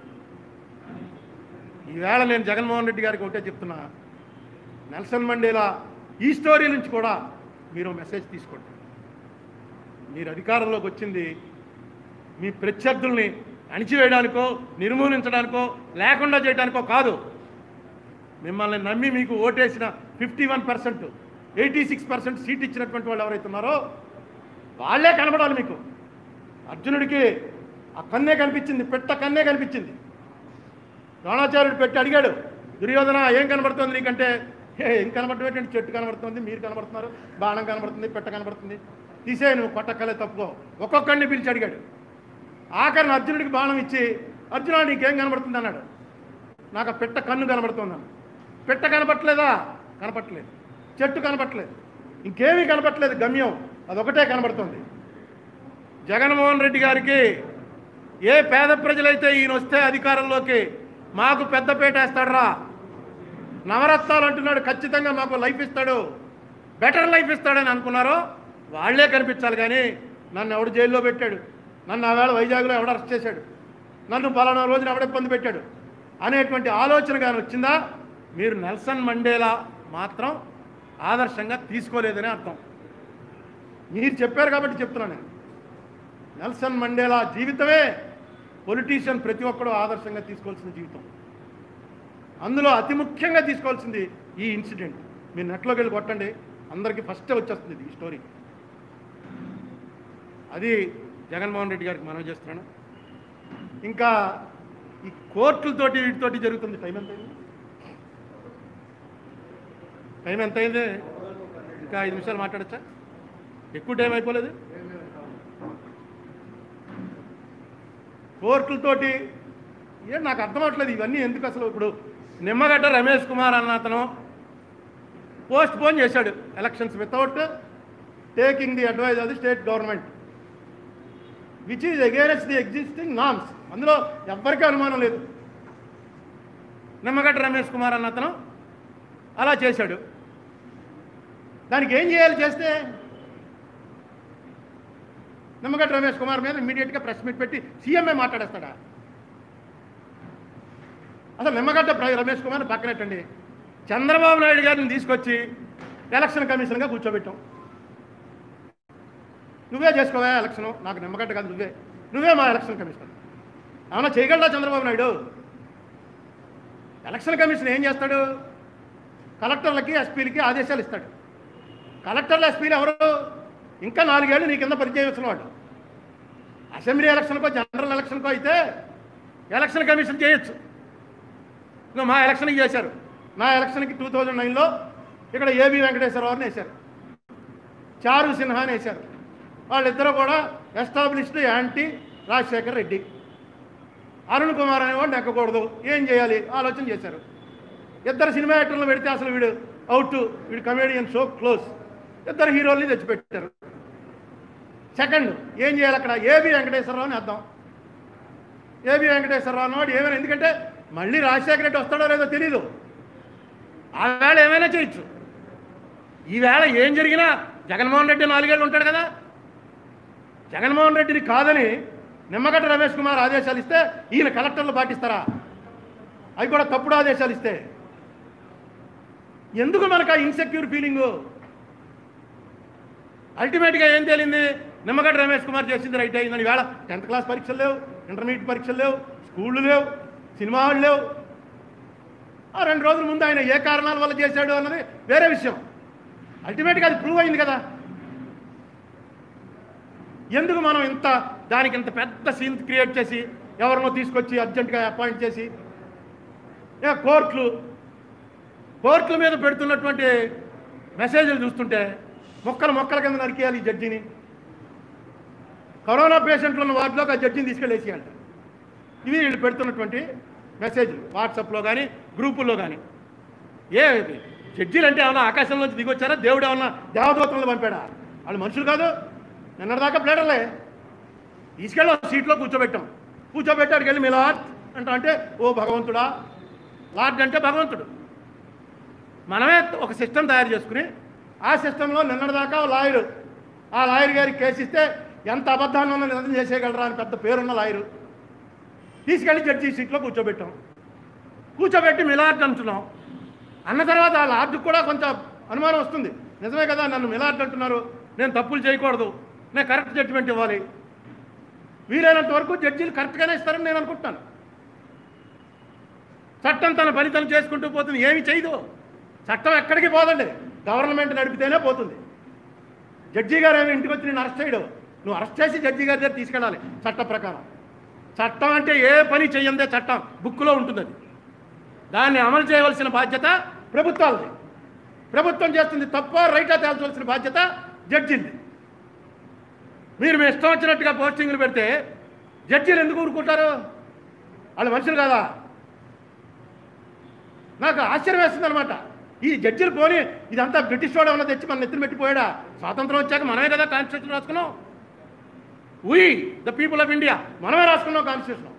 ఈవేళ నేను జగన్మోహన్ రెడ్డి గారికి ఒకటే చెప్తున్నా, నెల్సన్ మండేలా ఈ స్టోరీ నుంచి కూడా మీరు మెసేజ్ తీసుకోండి. మీరు అధికారంలోకి వచ్చింది మీ ప్రత్యర్థుల్ని అణిచివేయడానికో నిర్మూలించడానికో లేకుండా చేయడానికో కాదు. మిమ్మల్ని నమ్మి మీకు ఓటేసిన fifty one percent eighty six percent seat ఇచ్చినటువంటి వాళ్ళు ఎవరైతే ఉన్నారో వాళ్ళే కనబడాలి మీకు. అర్జునుడికి ఆ కన్నే కనిపించింది, పెట్ట కన్నే కనిపించింది. ద్రోణాచార్యుడు పెట్టి అడిగాడు, దుర్యోధన ఏం కనబడుతుంది నీకంటే, ఏం కనబడటం, చెట్టు కనబడుతుంది, మీరు కనబడుతున్నారు, బాణం కనబడుతుంది, పెట్ట కనబడుతుంది, తీసే నువ్వు కొట్టక్కలే తప్పుకో. ఒక్కొక్కడిని పిలిచి అడిగాడు. ఆఖరిని అర్జునుడికి బాణం ఇచ్చి, అర్జున నీకేం కనబడుతుంది అన్నాడు. నాకు ఆ పెట్ట కన్ను కనబడుతుందన్నాను. పెట్ట కనపట్లేదా? కనపట్లేదు. చెట్టు కనపట్లేదు, ఇంకేమీ కనపట్లేదు, గమ్యం అదొకటే కనబడుతుంది. జగన్మోహన్ రెడ్డి గారికి ఏ పేద ప్రజలైతే ఈయన వస్తే అధికారంలోకి మాకు పెద్దపేట వేస్తాడరా, నవరత్నాలు అంటున్నాడు, ఖచ్చితంగా మాకు లైఫ్ ఇస్తాడు, బెటర్ లైఫ్ ఇస్తాడని అనుకున్నారో వాళ్లే కనిపించాలి. కానీ నన్ను ఎవడు జైల్లో పెట్టాడు, నన్ను ఆవేళ వైజాగ్లో ఎవడు అరెస్ట్ చేశాడు, నన్ను పలానా రోజున ఎవడ ఇబ్బంది పెట్టాడు అనేటువంటి ఆలోచన కానీ వచ్చిందా, మీరు నెల్సన్ మండేలా మాత్రం ఆదర్శంగా తీసుకోలేదని అర్థం. మీరు చెప్పారు కాబట్టి చెప్తున్నాను నేను. నెల్సన్ మండేలా జీవితమే పొలిటీషియన్ ప్రతి ఒక్కరూ ఆదర్శంగా తీసుకోవాల్సిన జీవితం. అందులో అతి ముఖ్యంగా తీసుకోవాల్సింది ఈ ఇన్సిడెంట్. మీరు నెట్లోకి వెళ్ళి కొట్టండి, అందరికీ ఫస్టే వచ్చేస్తుంది ఈ స్టోరీ. అది జగన్మోహన్ రెడ్డి గారికి మనం చేస్తున్నాను. ఇంకా ఈ కోర్టులతోటి వీటితోటి జరుగుతుంది. టైం ఎంత అయింది? టైం ఎంత అయింది? ఇంకా ఐదు నిమిషాలు మాట్లాడచ్చా? ఎక్కువ టైం అయిపోలేదు. కోర్టులతోటి ఏం నాకు అర్థం అవట్లేదు ఇవన్నీ ఎందుకు అసలు. ఇప్పుడు నిమ్మగడ్డ రమేష్ కుమార్ అన్న అతను పోస్ట్ పోన్ చేశాడు elections without taking the advice of the state government, which is against the existing norms. అందులో ఎవ్వరికీ అనుమానం లేదు. నిమ్మగడ్డ రమేష్ కుమార్ అన్న అతను అలా చేశాడు. దానికి ఏం చేయాలి? చేస్తే నిమ్మగడ్డ రమేష్ కుమార్ మీద ఇమీడియట్గా ప్రెస్ మీట్ పెట్టి సీఎంఏ మాట్లాడేస్తాడా? అసలు నిమ్మగడ్డ రమేష్ కుమార్ పక్కనెట్టండి, చంద్రబాబు నాయుడు గారిని తీసుకొచ్చి ఎలక్షన్ కమిషన్గా కూర్చోబెట్టాం. నువ్వే చేసుకోవా ఎలక్షన్, నాకు నిమ్మగడ్డ కాదు, నువ్వే నువ్వే మా ఎలక్షన్ కమిషన్. ఏమన్నా చేయగలరా చంద్రబాబు నాయుడు? ఎలక్షన్ కమిషన్ ఏం చేస్తాడు? కలెక్టర్లకి ఎస్పీలకి ఆదేశాలు ఇస్తాడు. కలెక్టర్లు ఎస్పీలు ఎవరు? ఇంకా నాలుగేళ్ళు నీ కింద పరిచయం వచ్చిన వాడు. అసెంబ్లీ ఎలక్షన్కో జనరల్ ఎలక్షన్కో అయితే ఎలక్షన్ కమిషన్ చేయొచ్చు. ఇంకా మా ఎలక్షన్కి చేశారు. నా ఎలక్షన్కి టూ థౌజండ్ నైన్లో ఇక్కడ ఏబి వెంకటేశ్వరరావుని వేశారు, చారు సిన్హాని వేశారు. వాళ్ళిద్దరూ కూడా ఎస్టాబ్లిష్డ్ యాంటీ రాజశేఖర్ రెడ్డి. అరుణ్ కుమార్ అనేవాడు నెక్కకూడదు, ఏం చేయాలి ఆలోచన చేశారు. ఇద్దరు సినిమా యాక్టర్లు పెడితే అసలు వీడు అవుట్, వీడు కమేడియన్, షో క్లోజ్. ఇద్దరు హీరోల్ని తెచ్చిపెట్టారు. సెకండ్ ఏం చేయాలి? అక్కడ ఏబి వెంకటేశ్వరరావుని వేద్దాం. ఏబి వెంకటేశ్వరరావు అన్నవాడు ఏమైనా, ఎందుకంటే మళ్ళీ రాజశేఖర రెడ్డి వస్తాడో లేదో తెలీదు, ఆ వేళ ఏమైనా చేయొచ్చు. ఈవేళ ఏం జరిగినా జగన్మోహన్ రెడ్డి నాలుగేళ్ళు ఉంటాడు కదా. జగన్మోహన్ రెడ్డిని కాదని నిమ్మగడ్డ రమేష్ కుమార్ ఆదేశాలు ఇస్తే ఈయన కలెక్టర్లు పాటిస్తారా? అవి కూడా తప్పుడు ఆదేశాలు ఇస్తే ఎందుకు మనకు ఆ ఇన్సెక్యూర్ ఫీలింగు? అల్టిమేట్గా ఏం తేలింది? నిమ్మగడ్డ రమేష్ కుమార్ చేసింది రైట్ అయిందని. వేళ టెన్త్ క్లాస్ పరీక్షలు లేవు, ఇంటర్మీడియట్ పరీక్షలు లేవు, స్కూళ్ళు లేవు, సినిమా హాళ్ళు లేవు. ఆ రెండు రోజుల ముందు ఆయన ఏ కారణాల వల్ల చేశాడు అన్నది వేరే విషయం. అల్టిమేట్గా అది ప్రూవ్ అయింది కదా. ఎందుకు మనం ఇంత దానికి ఇంత పెద్ద సీన్ క్రియేట్ చేసి ఎవరినో తీసుకొచ్చి అర్జెంటుగా అపాయింట్ చేసి కోర్టులు కోర్టుల మీద పెడుతున్నటువంటి మెసేజ్లు చూస్తుంటే మొక్కలు మొక్కల కింద నరికేయాలి ఈ జడ్జిని. కరోనా పేషెంట్లు ఉన్న వార్డులోకి ఆ జడ్జిని తీసుకెళ్ళేసి అంట. ఇవి వీళ్ళు పెడుతున్నటువంటి మెసేజ్లు వాట్సాప్లో కానీ గ్రూపుల్లో కానీ. ఏ జడ్జీలు అంటే ఏమన్నా ఆకాశంలోంచి దిగొచ్చారా? దేవుడు ఏమన్నా దేవదూతలను పంపాడా? వాళ్ళు మనుషులు కాదు. నిన్నటిదాకా ప్లేటర్లే. తీసుకెళ్ళి సీట్లో కూర్చోబెట్టాం. కూర్చోబెట్టాడికి వెళ్ళి మీ లార్డ్ అంట అంటే ఓ భగవంతుడా, లార్డ్ అంటే భగవంతుడు. మనమే ఒక సిస్టమ్ తయారు చేసుకుని ఆ సిస్టంలో నిన్నటిదాకా లాయరు, ఆ లాయర్ గారికి కేసు ఇస్తే ఎంత అబద్ధాన్ని ఉన్న నిజం చేసేయగలరా అని పెద్ద పేరున్న లాయరు తీసుకెళ్ళి జడ్జి సీట్లో కూర్చోబెట్టాం. కూర్చోబెట్టి మిలార్డ్ అంటున్నాం. అన్న తర్వాత ఆ లార్డ్కి కూడా కొంచెం అనుమానం వస్తుంది. నిజమే కదా, నన్ను మిలార్డ్ అంటున్నారు, నేను తప్పులు చేయకూడదు, నేను కరెక్ట్ జడ్జిమెంట్ ఇవ్వాలి. వీలైనంత వరకు జడ్జీలు కరెక్ట్గానే ఇస్తారని నేను అనుకుంటున్నాను. చట్టం తన పని తను చేసుకుంటూ పోతుంది, ఏమి చేయదు. చట్టం ఎక్కడికి పోదండి, గవర్నమెంట్ నడిపితేనే పోతుంది. జడ్జి గారు ఏమి ఇంటికి వచ్చి నేను అరెస్ట్ చేయడు, నువ్వు అరెస్ట్ చేసి జడ్జి గారి దగ్గర తీసుకెళ్ళాలి చట్ట ప్రకారం. చట్టం అంటే ఏ పని చెయ్యందే చట్టం బుక్లో ఉంటుంది. అది దాన్ని అమలు చేయవలసిన బాధ్యత ప్రభుత్వాలది. ప్రభుత్వం చేస్తుంది తప్ప రైటా తేల్చవలసిన బాధ్యత జడ్జిది. మీరు మీ ఇష్టం వచ్చినట్టుగా పోస్టింగ్లు పెడితే జడ్జీలు ఎందుకు ఊరుకుంటారు? వాళ్ళు మనుషులు కదా. నాకు ఆశ్చర్యం వేస్తుంది అనమాట. ఈ జడ్జిలు పోనీ ఇదంతా బ్రిటిష్ వాడు ఏమన్నా తెచ్చి మన నెత్తిన పెట్టిపోయాడా? స్వాతంత్రం వచ్చాక మనమే కదా కాన్స్టిట్యూషన్ రాసుకున్నాం. We the people of India మనమే రాసుకున్నాం కాన్స్టిట్యూషన్.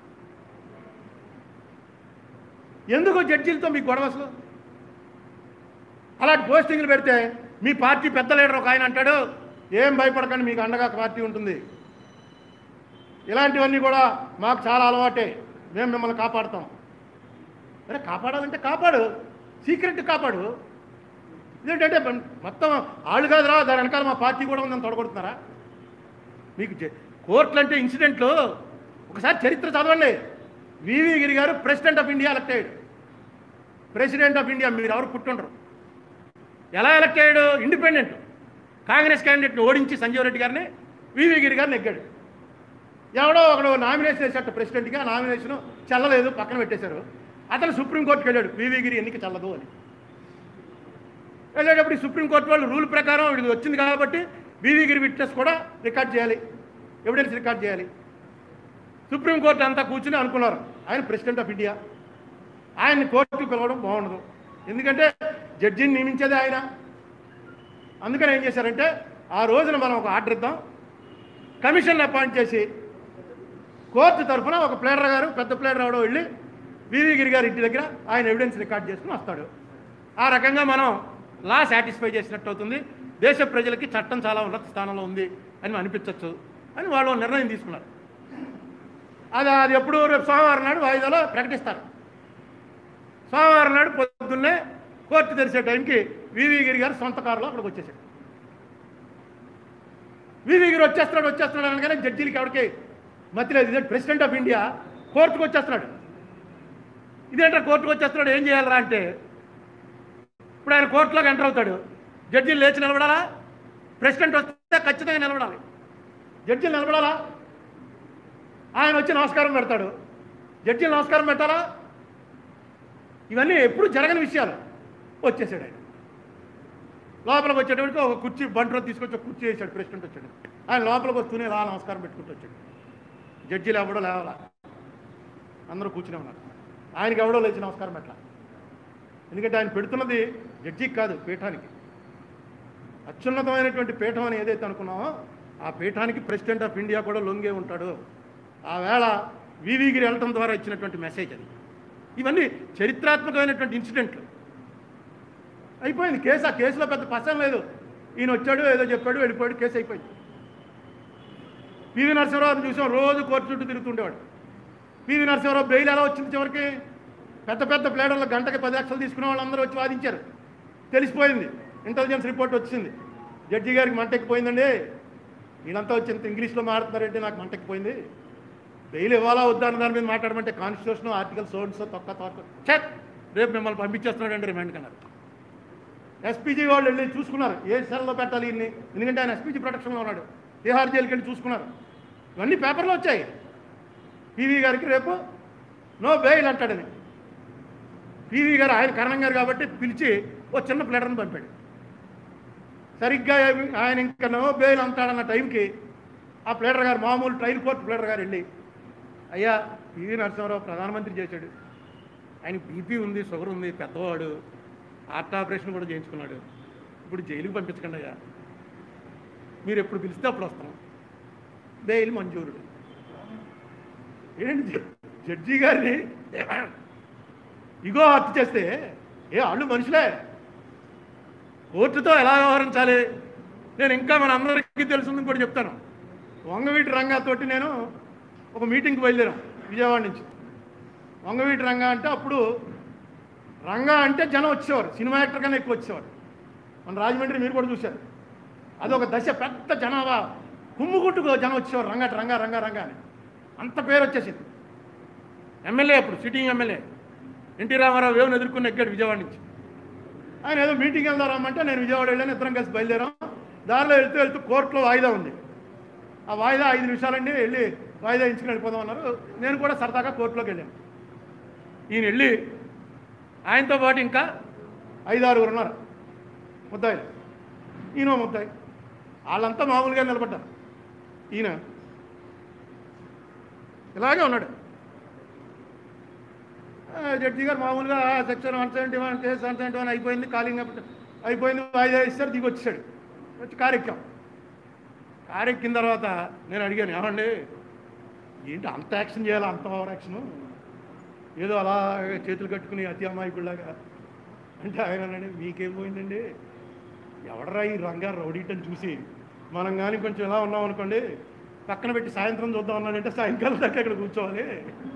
ఎందుకు జడ్జీలతో మీకు గొడవ అసలు? అలాంటి పోస్టింగ్లు పెడితే మీ పార్టీ పెద్ద లీడర్ ఒక ఆయన అంటాడు, ఏం భయపడకండి, మీకు అండగా పార్టీ ఉంటుంది. ఇలాంటివన్నీ కూడా మాకు చాలా అలవాటే, మేము మిమ్మల్ని కాపాడుతాం. అరే కాపాడాలంటే కాపాడు, సీక్రెట్ కాపాడు. ఇదేంటంటే మొత్తం ఆళ్ళు కాదురా, దాని వెనకాల మా పార్టీ కూడా ఉందని తొడగొడుతున్నారా? మీకు కోర్టులు అంటే ఇన్సిడెంట్లు ఒకసారి చరిత్ర చదవండి. వివి గిరి గారు ప్రెసిడెంట్ ఆఫ్ ఇండియా ఎలక్ట్ అయ్యాడు. ప్రెసిడెంట్ ఆఫ్ ఇండియా మీరు ఎవరు పుట్టుండరు. ఎలా ఎలక్ట్ అయ్యాడు? ఇండిపెండెంట్ కాంగ్రెస్ క్యాండిడేట్ని ఓడించి సంజీవ్ రెడ్డి గారిని వివి గిరి గారిని నెగ్గాడు. ఎవడో ఒకడు నామినేషన్ వేసేట ప్రెసిడెంట్గా, నామినేషన్ చెల్లలేదు, పక్కన పెట్టేశారు. అతను సుప్రీంకోర్టుకి వెళ్ళాడు, వివి గిరి ఎన్నిక చెల్లదు అని. వెళ్ళేటప్పుడు సుప్రీంకోర్టు వాళ్ళు రూల్ ప్రకారం ఇది వచ్చింది కాబట్టి వివి గిరి విట్నెస్ కూడా రికార్డ్ చేయాలి, ఎవిడెన్స్ రికార్డ్ చేయాలి. సుప్రీంకోర్టు అంతా కూర్చుని అనుకున్నారు, ఆయన ప్రెసిడెంట్ ఆఫ్ ఇండియా, ఆయన్ని కోర్టుకు పిలవడం బాగుండదు, ఎందుకంటే జడ్జిని నియమించేదే ఆయన. అందుకని ఏం చేశారంటే ఆ రోజున మనం ఒక ఆర్డర్ ఇద్దాం, కమిషన్ అపాయింట్ చేసి కోర్టు తరఫున ఒక ప్లేడర్ గారు, పెద్ద ప్లేడర్ ఎవడో వెళ్ళి వివి గిరి గారి ఇంటి దగ్గర ఆయన ఎవిడెన్స్ రికార్డ్ చేసుకుని వస్తాడు. ఆ రకంగా మనం లా సాటిస్ఫై చేసినట్టు అవుతుంది, దేశ ప్రజలకి చట్టం చాలా ఉన్నత స్థానంలో ఉంది అని అనిపించవచ్చు అని వాళ్ళు నిర్ణయం తీసుకున్నారు. అది అది ఎప్పుడు రేపు సోమవారం నాడు వాయిదాలో ప్రకటిస్తారు. సోమవారం నాడు పొద్దున్నే కోర్టు తెరిచే టైంకి వివి గిరి గారు సొంత కారులో అక్కడికి వచ్చేసాడు. వివి గిరి వచ్చేస్తున్నాడు వచ్చేస్తున్నాడు అనగానే జడ్జీలకి ఎవరికి మధ్యలేదు, ఇదే ప్రెసిడెంట్ ఆఫ్ ఇండియా కోర్టుకు వచ్చేస్తున్నాడు, ఇదేంటో కోర్టుకు వచ్చేస్తున్నాడు ఏం చేయాలరా అంటే, ఇప్పుడు ఆయన కోర్టులోకి ఎంటర్ అవుతాడు, జడ్జీలు లేచి నిలబడాలా? ప్రెసిడెంట్ వస్తే ఖచ్చితంగా నిలబడాలి, జడ్జీలు నిలబడాలా? ఆయన వచ్చి నమస్కారం పెడతాడు, జడ్జీలు నమస్కారం పెట్టాలా? ఇవన్నీ ఎప్పుడు జరగని విషయాలు. వచ్చేసాడు ఆయన లోపలికి వచ్చేటప్పటికి ఒక కుర్చీ బంట్లో తీసుకొచ్చి ఒక కుర్చీ వేసాడు, ప్రెసిడెంట్ వచ్చాడు. ఆయన లోపలికి వస్తూనే ఇలా నమస్కారం పెట్టుకుంటూ వచ్చాడు. జడ్జీలు ఎవడో లేవాలా, అందరూ కూర్చునే ఉన్నారు. ఆయనకి ఎవడో లేచి నమస్కారం పెట్టాల, ఎందుకంటే ఆయన పెడుతున్నది జడ్జికి కాదు, పీఠానికి. అత్యున్నతమైనటువంటి పీఠం అని ఏదైతే అనుకున్నామో ఆ పీఠానికి ప్రెసిడెంట్ ఆఫ్ ఇండియా కూడా లొంగే ఉంటాడు. ఆ వేళ వివి గిరి వెళ్ళటం ద్వారా ఇచ్చినటువంటి మెసేజ్ అది. ఇవన్నీ చరిత్రాత్మకమైనటువంటి ఇన్సిడెంట్లు. అయిపోయింది కేసు. ఆ కేసులో పెద్ద పసం లేదు, ఈయన వచ్చాడు ఏదో చెప్పాడు వెళ్ళిపోయాడు, కేసు అయిపోయింది. పివి నరసింహరావుని చూసాం, రోజు కోర్టు చుట్టూ తిరుగుతుండేవాడు. పివి నరసింహరావు బెయిల్ ఎలా వచ్చింది చివరికి? పెద్ద పెద్ద ప్లేడర్లు గంటకి పది లక్షలు తీసుకునే వాళ్ళందరూ వచ్చి వాదించారు, తెలిసిపోయింది, ఇంటెలిజెన్స్ రిపోర్ట్ వచ్చింది. జడ్జి గారికి మంటెక్కిపోయిందండి, వీళ్ళంతా వచ్చి ఇంత ఇంగ్లీష్లో మాట్లాడుతున్నారంటే నాకు మంటెక్కిపోయింది, బెయిల్ ఇవ్వాలా వద్దా అన్న దాని మీద మాట్లాడమంటే కాన్స్టిట్యూషన్ ఆర్టికల్ సోడ్స్తో తొక్క తొక్క చెక్ రేపు మిమ్మల్ని పంపించేస్తున్నాడండి రిమాండ్కి అన్నారు. ఎస్పీజీ వాళ్ళు వెళ్ళి చూసుకున్నారు ఏ సెల్లో పెట్టాలి ఇన్ని, ఎందుకంటే ఆయన ఎస్పీజీ ప్రొటెక్షన్లో ఉన్నాడు, తిహార్ జైలుకి వెళ్ళి చూసుకున్నారు. ఇవన్నీ పేపర్లో వచ్చాయి. పివి గారికి రేపు నో బెయిల్ అంటాడని. పివి గారు ఆయన కరణం గారు కాబట్టి పిలిచి ఓ చిన్న ప్లేటర్ని పంపాడు. సరిగ్గా ఆయన ఇంకా నో బెయిల్ అంటాడన్న టైంకి ఆ ప్లేటర్ గారు, మామూలు ట్రయల్ కోర్టు ప్లేటర్ గారు వెళ్ళి, అయ్యా పివి నరసింహారావు ప్రధానమంత్రి చేశాడు, ఆయన బీపీ ఉంది, షుగర్ ఉంది, పెద్దవాడు, హార్ట్ ఆపరేషన్ కూడా చేయించుకున్నాడు, ఇప్పుడు జైలుకి పంపించకండి అయ్యా, మీరు ఎప్పుడు పిలిస్తే అప్పుడు వస్తాం, బెయిల్ మంజూరు. ఏంటి జడ్జి గారిని ఇగో హత్య చేస్తే ఏ వాళ్ళు మనుషులే, కోర్టుతో ఎలా వ్యవహరించాలి నేను ఇంకా మన అందరికీ తెలుసుందని కూడా చెప్తాను. వంగవీటి రంగాతోటి నేను ఒక మీటింగ్కి బయలుదేరాం విజయవాడ నుంచి. వంగవీటి రంగా అంటే అప్పుడు రంగా అంటే జనం వచ్చేవారు, సినిమా యాక్టర్ కన్నా ఎక్కువ వచ్చేవారు. మన రాజమండ్రి మీరు కూడా చూశారు. అదొక దశ, పెద్ద జనాభా కుమ్ముగుట్టుకు జనం వచ్చేవారు, రంగా రంగా రంగా రంగా అని. అంత పేరు వచ్చేసింది. ఎమ్మెల్యే అప్పుడు సిట్టింగ్ ఎమ్మెల్యే ఎన్టీ రామారావు వేవుని ఎదుర్కొని ఎక్కాడు విజయవాడ నుంచి. ఆయన ఏదో మీటింగ్ వెళ్దారమ్మంటే నేను విజయవాడ వెళ్ళాను, ఇద్దరం కలిసి బయలుదేరాం. దారిలో వెళ్తూ వెళ్తూ కోర్టులో వాయిదా ఉంది. ఆ వాయిదా ఐదు నిమిషాలండి, వెళ్ళి వాయిదా ఇచ్చుకుని వెళ్ళిపోదాం అన్నారు. నేను కూడా సరదాగా కోర్టులోకి వెళ్ళాను. ఈయన వెళ్ళి ఆయనతో పాటు ఇంకా ఐదు ఆరుగురు ఉన్నారు ముద్దాయిలు, ఈయన ముద్దాయి. వాళ్ళంతా మామూలుగా నిలబడ్డారు. ఈయన ఇలాగే ఉన్నాడు. జడ్జి గారు మామూలుగా section one seventy one case one seventy one అయిపోయింది, కాలింగ్ అయిపోయింది, వాయిదా ఇస్తారు, దిగి వచ్చాడు. వచ్చి కారు ఎక్కాం. కారు ఎక్కిన తర్వాత నేను అడిగాను, ఏమండి ఏంటి అంత యాక్షన్ చేయాలా, అంత ఓవర్ యాక్షను, ఏదో అలా చేతులు కట్టుకుని అతి అమాయకుల్లాగా అంటే ఆయన అన్నాడు, మీకేం పోయిందండి, ఎవడరా ఈ రంగా రౌడీటని చూసి మనం కానీ కొంచెం ఎలా ఉన్నాం అనుకోండి, పక్కన పెట్టి సాయంత్రం చూద్దాం అన్నాడంటే సాయంకాలం దాకా ఇక్కడ కూర్చోవాలి.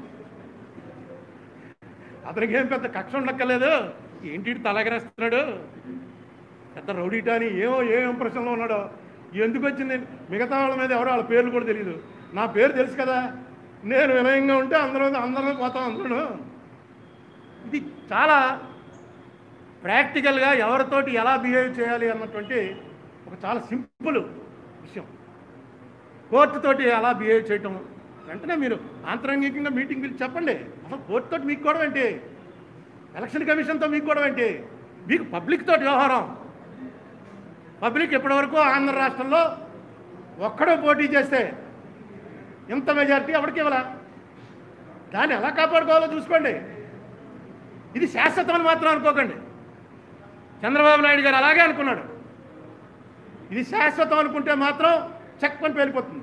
అతనికి ఏం పెద్ద కక్ష ఉండక్కర్లేదు, ఏంటి తలగరేస్తున్నాడు, పెద్ద రౌడీటా అని ఏమో ఏ ఇంప్రెషన్లో ఉన్నాడో. ఎందుకు వచ్చింది, మిగతా వాళ్ళ మీద ఎవరో వాళ్ళ పేర్లు కూడా తెలియదు, నా పేరు తెలుసు కదా, నేను వినయంగా ఉంటే అందరూ అందరూ పోతాం అందరూ. ఇది చాలా ప్రాక్టికల్గా ఎవరితోటి ఎలా బిహేవ్ చేయాలి అన్నటువంటి ఒక చాలా సింపుల్ విషయం. కోర్టుతోటి ఎలా బిహేవ్ చేయటం వెంటనే మీరు ఆంతరంగికంగా మీటింగ్ పిలిచి చెప్పండి. అసలు కోర్టుతో మీకు కూడా ఏంటి, ఎలక్షన్ కమిషన్తో మీకు కూడా ఏంటి, మీకు పబ్లిక్ తోటి వ్యవహారం. పబ్లిక్ ఇప్పటివరకు ఆంధ్ర రాష్ట్రంలో ఒక్కడో పోటీ చేస్తే ఇంత మెజారిటీ ఎవరికి ఇవ్వాల, దాన్ని ఎలా కాపాడుకోవాలో చూసుకోండి. ఇది శాశ్వతమని మాత్రం అనుకోకండి. చంద్రబాబు నాయుడు గారు అలాగే అనుకున్నాడు. ఇది శాశ్వతం అనుకుంటే మాత్రం చెక్ పని పేలిపోతుంది.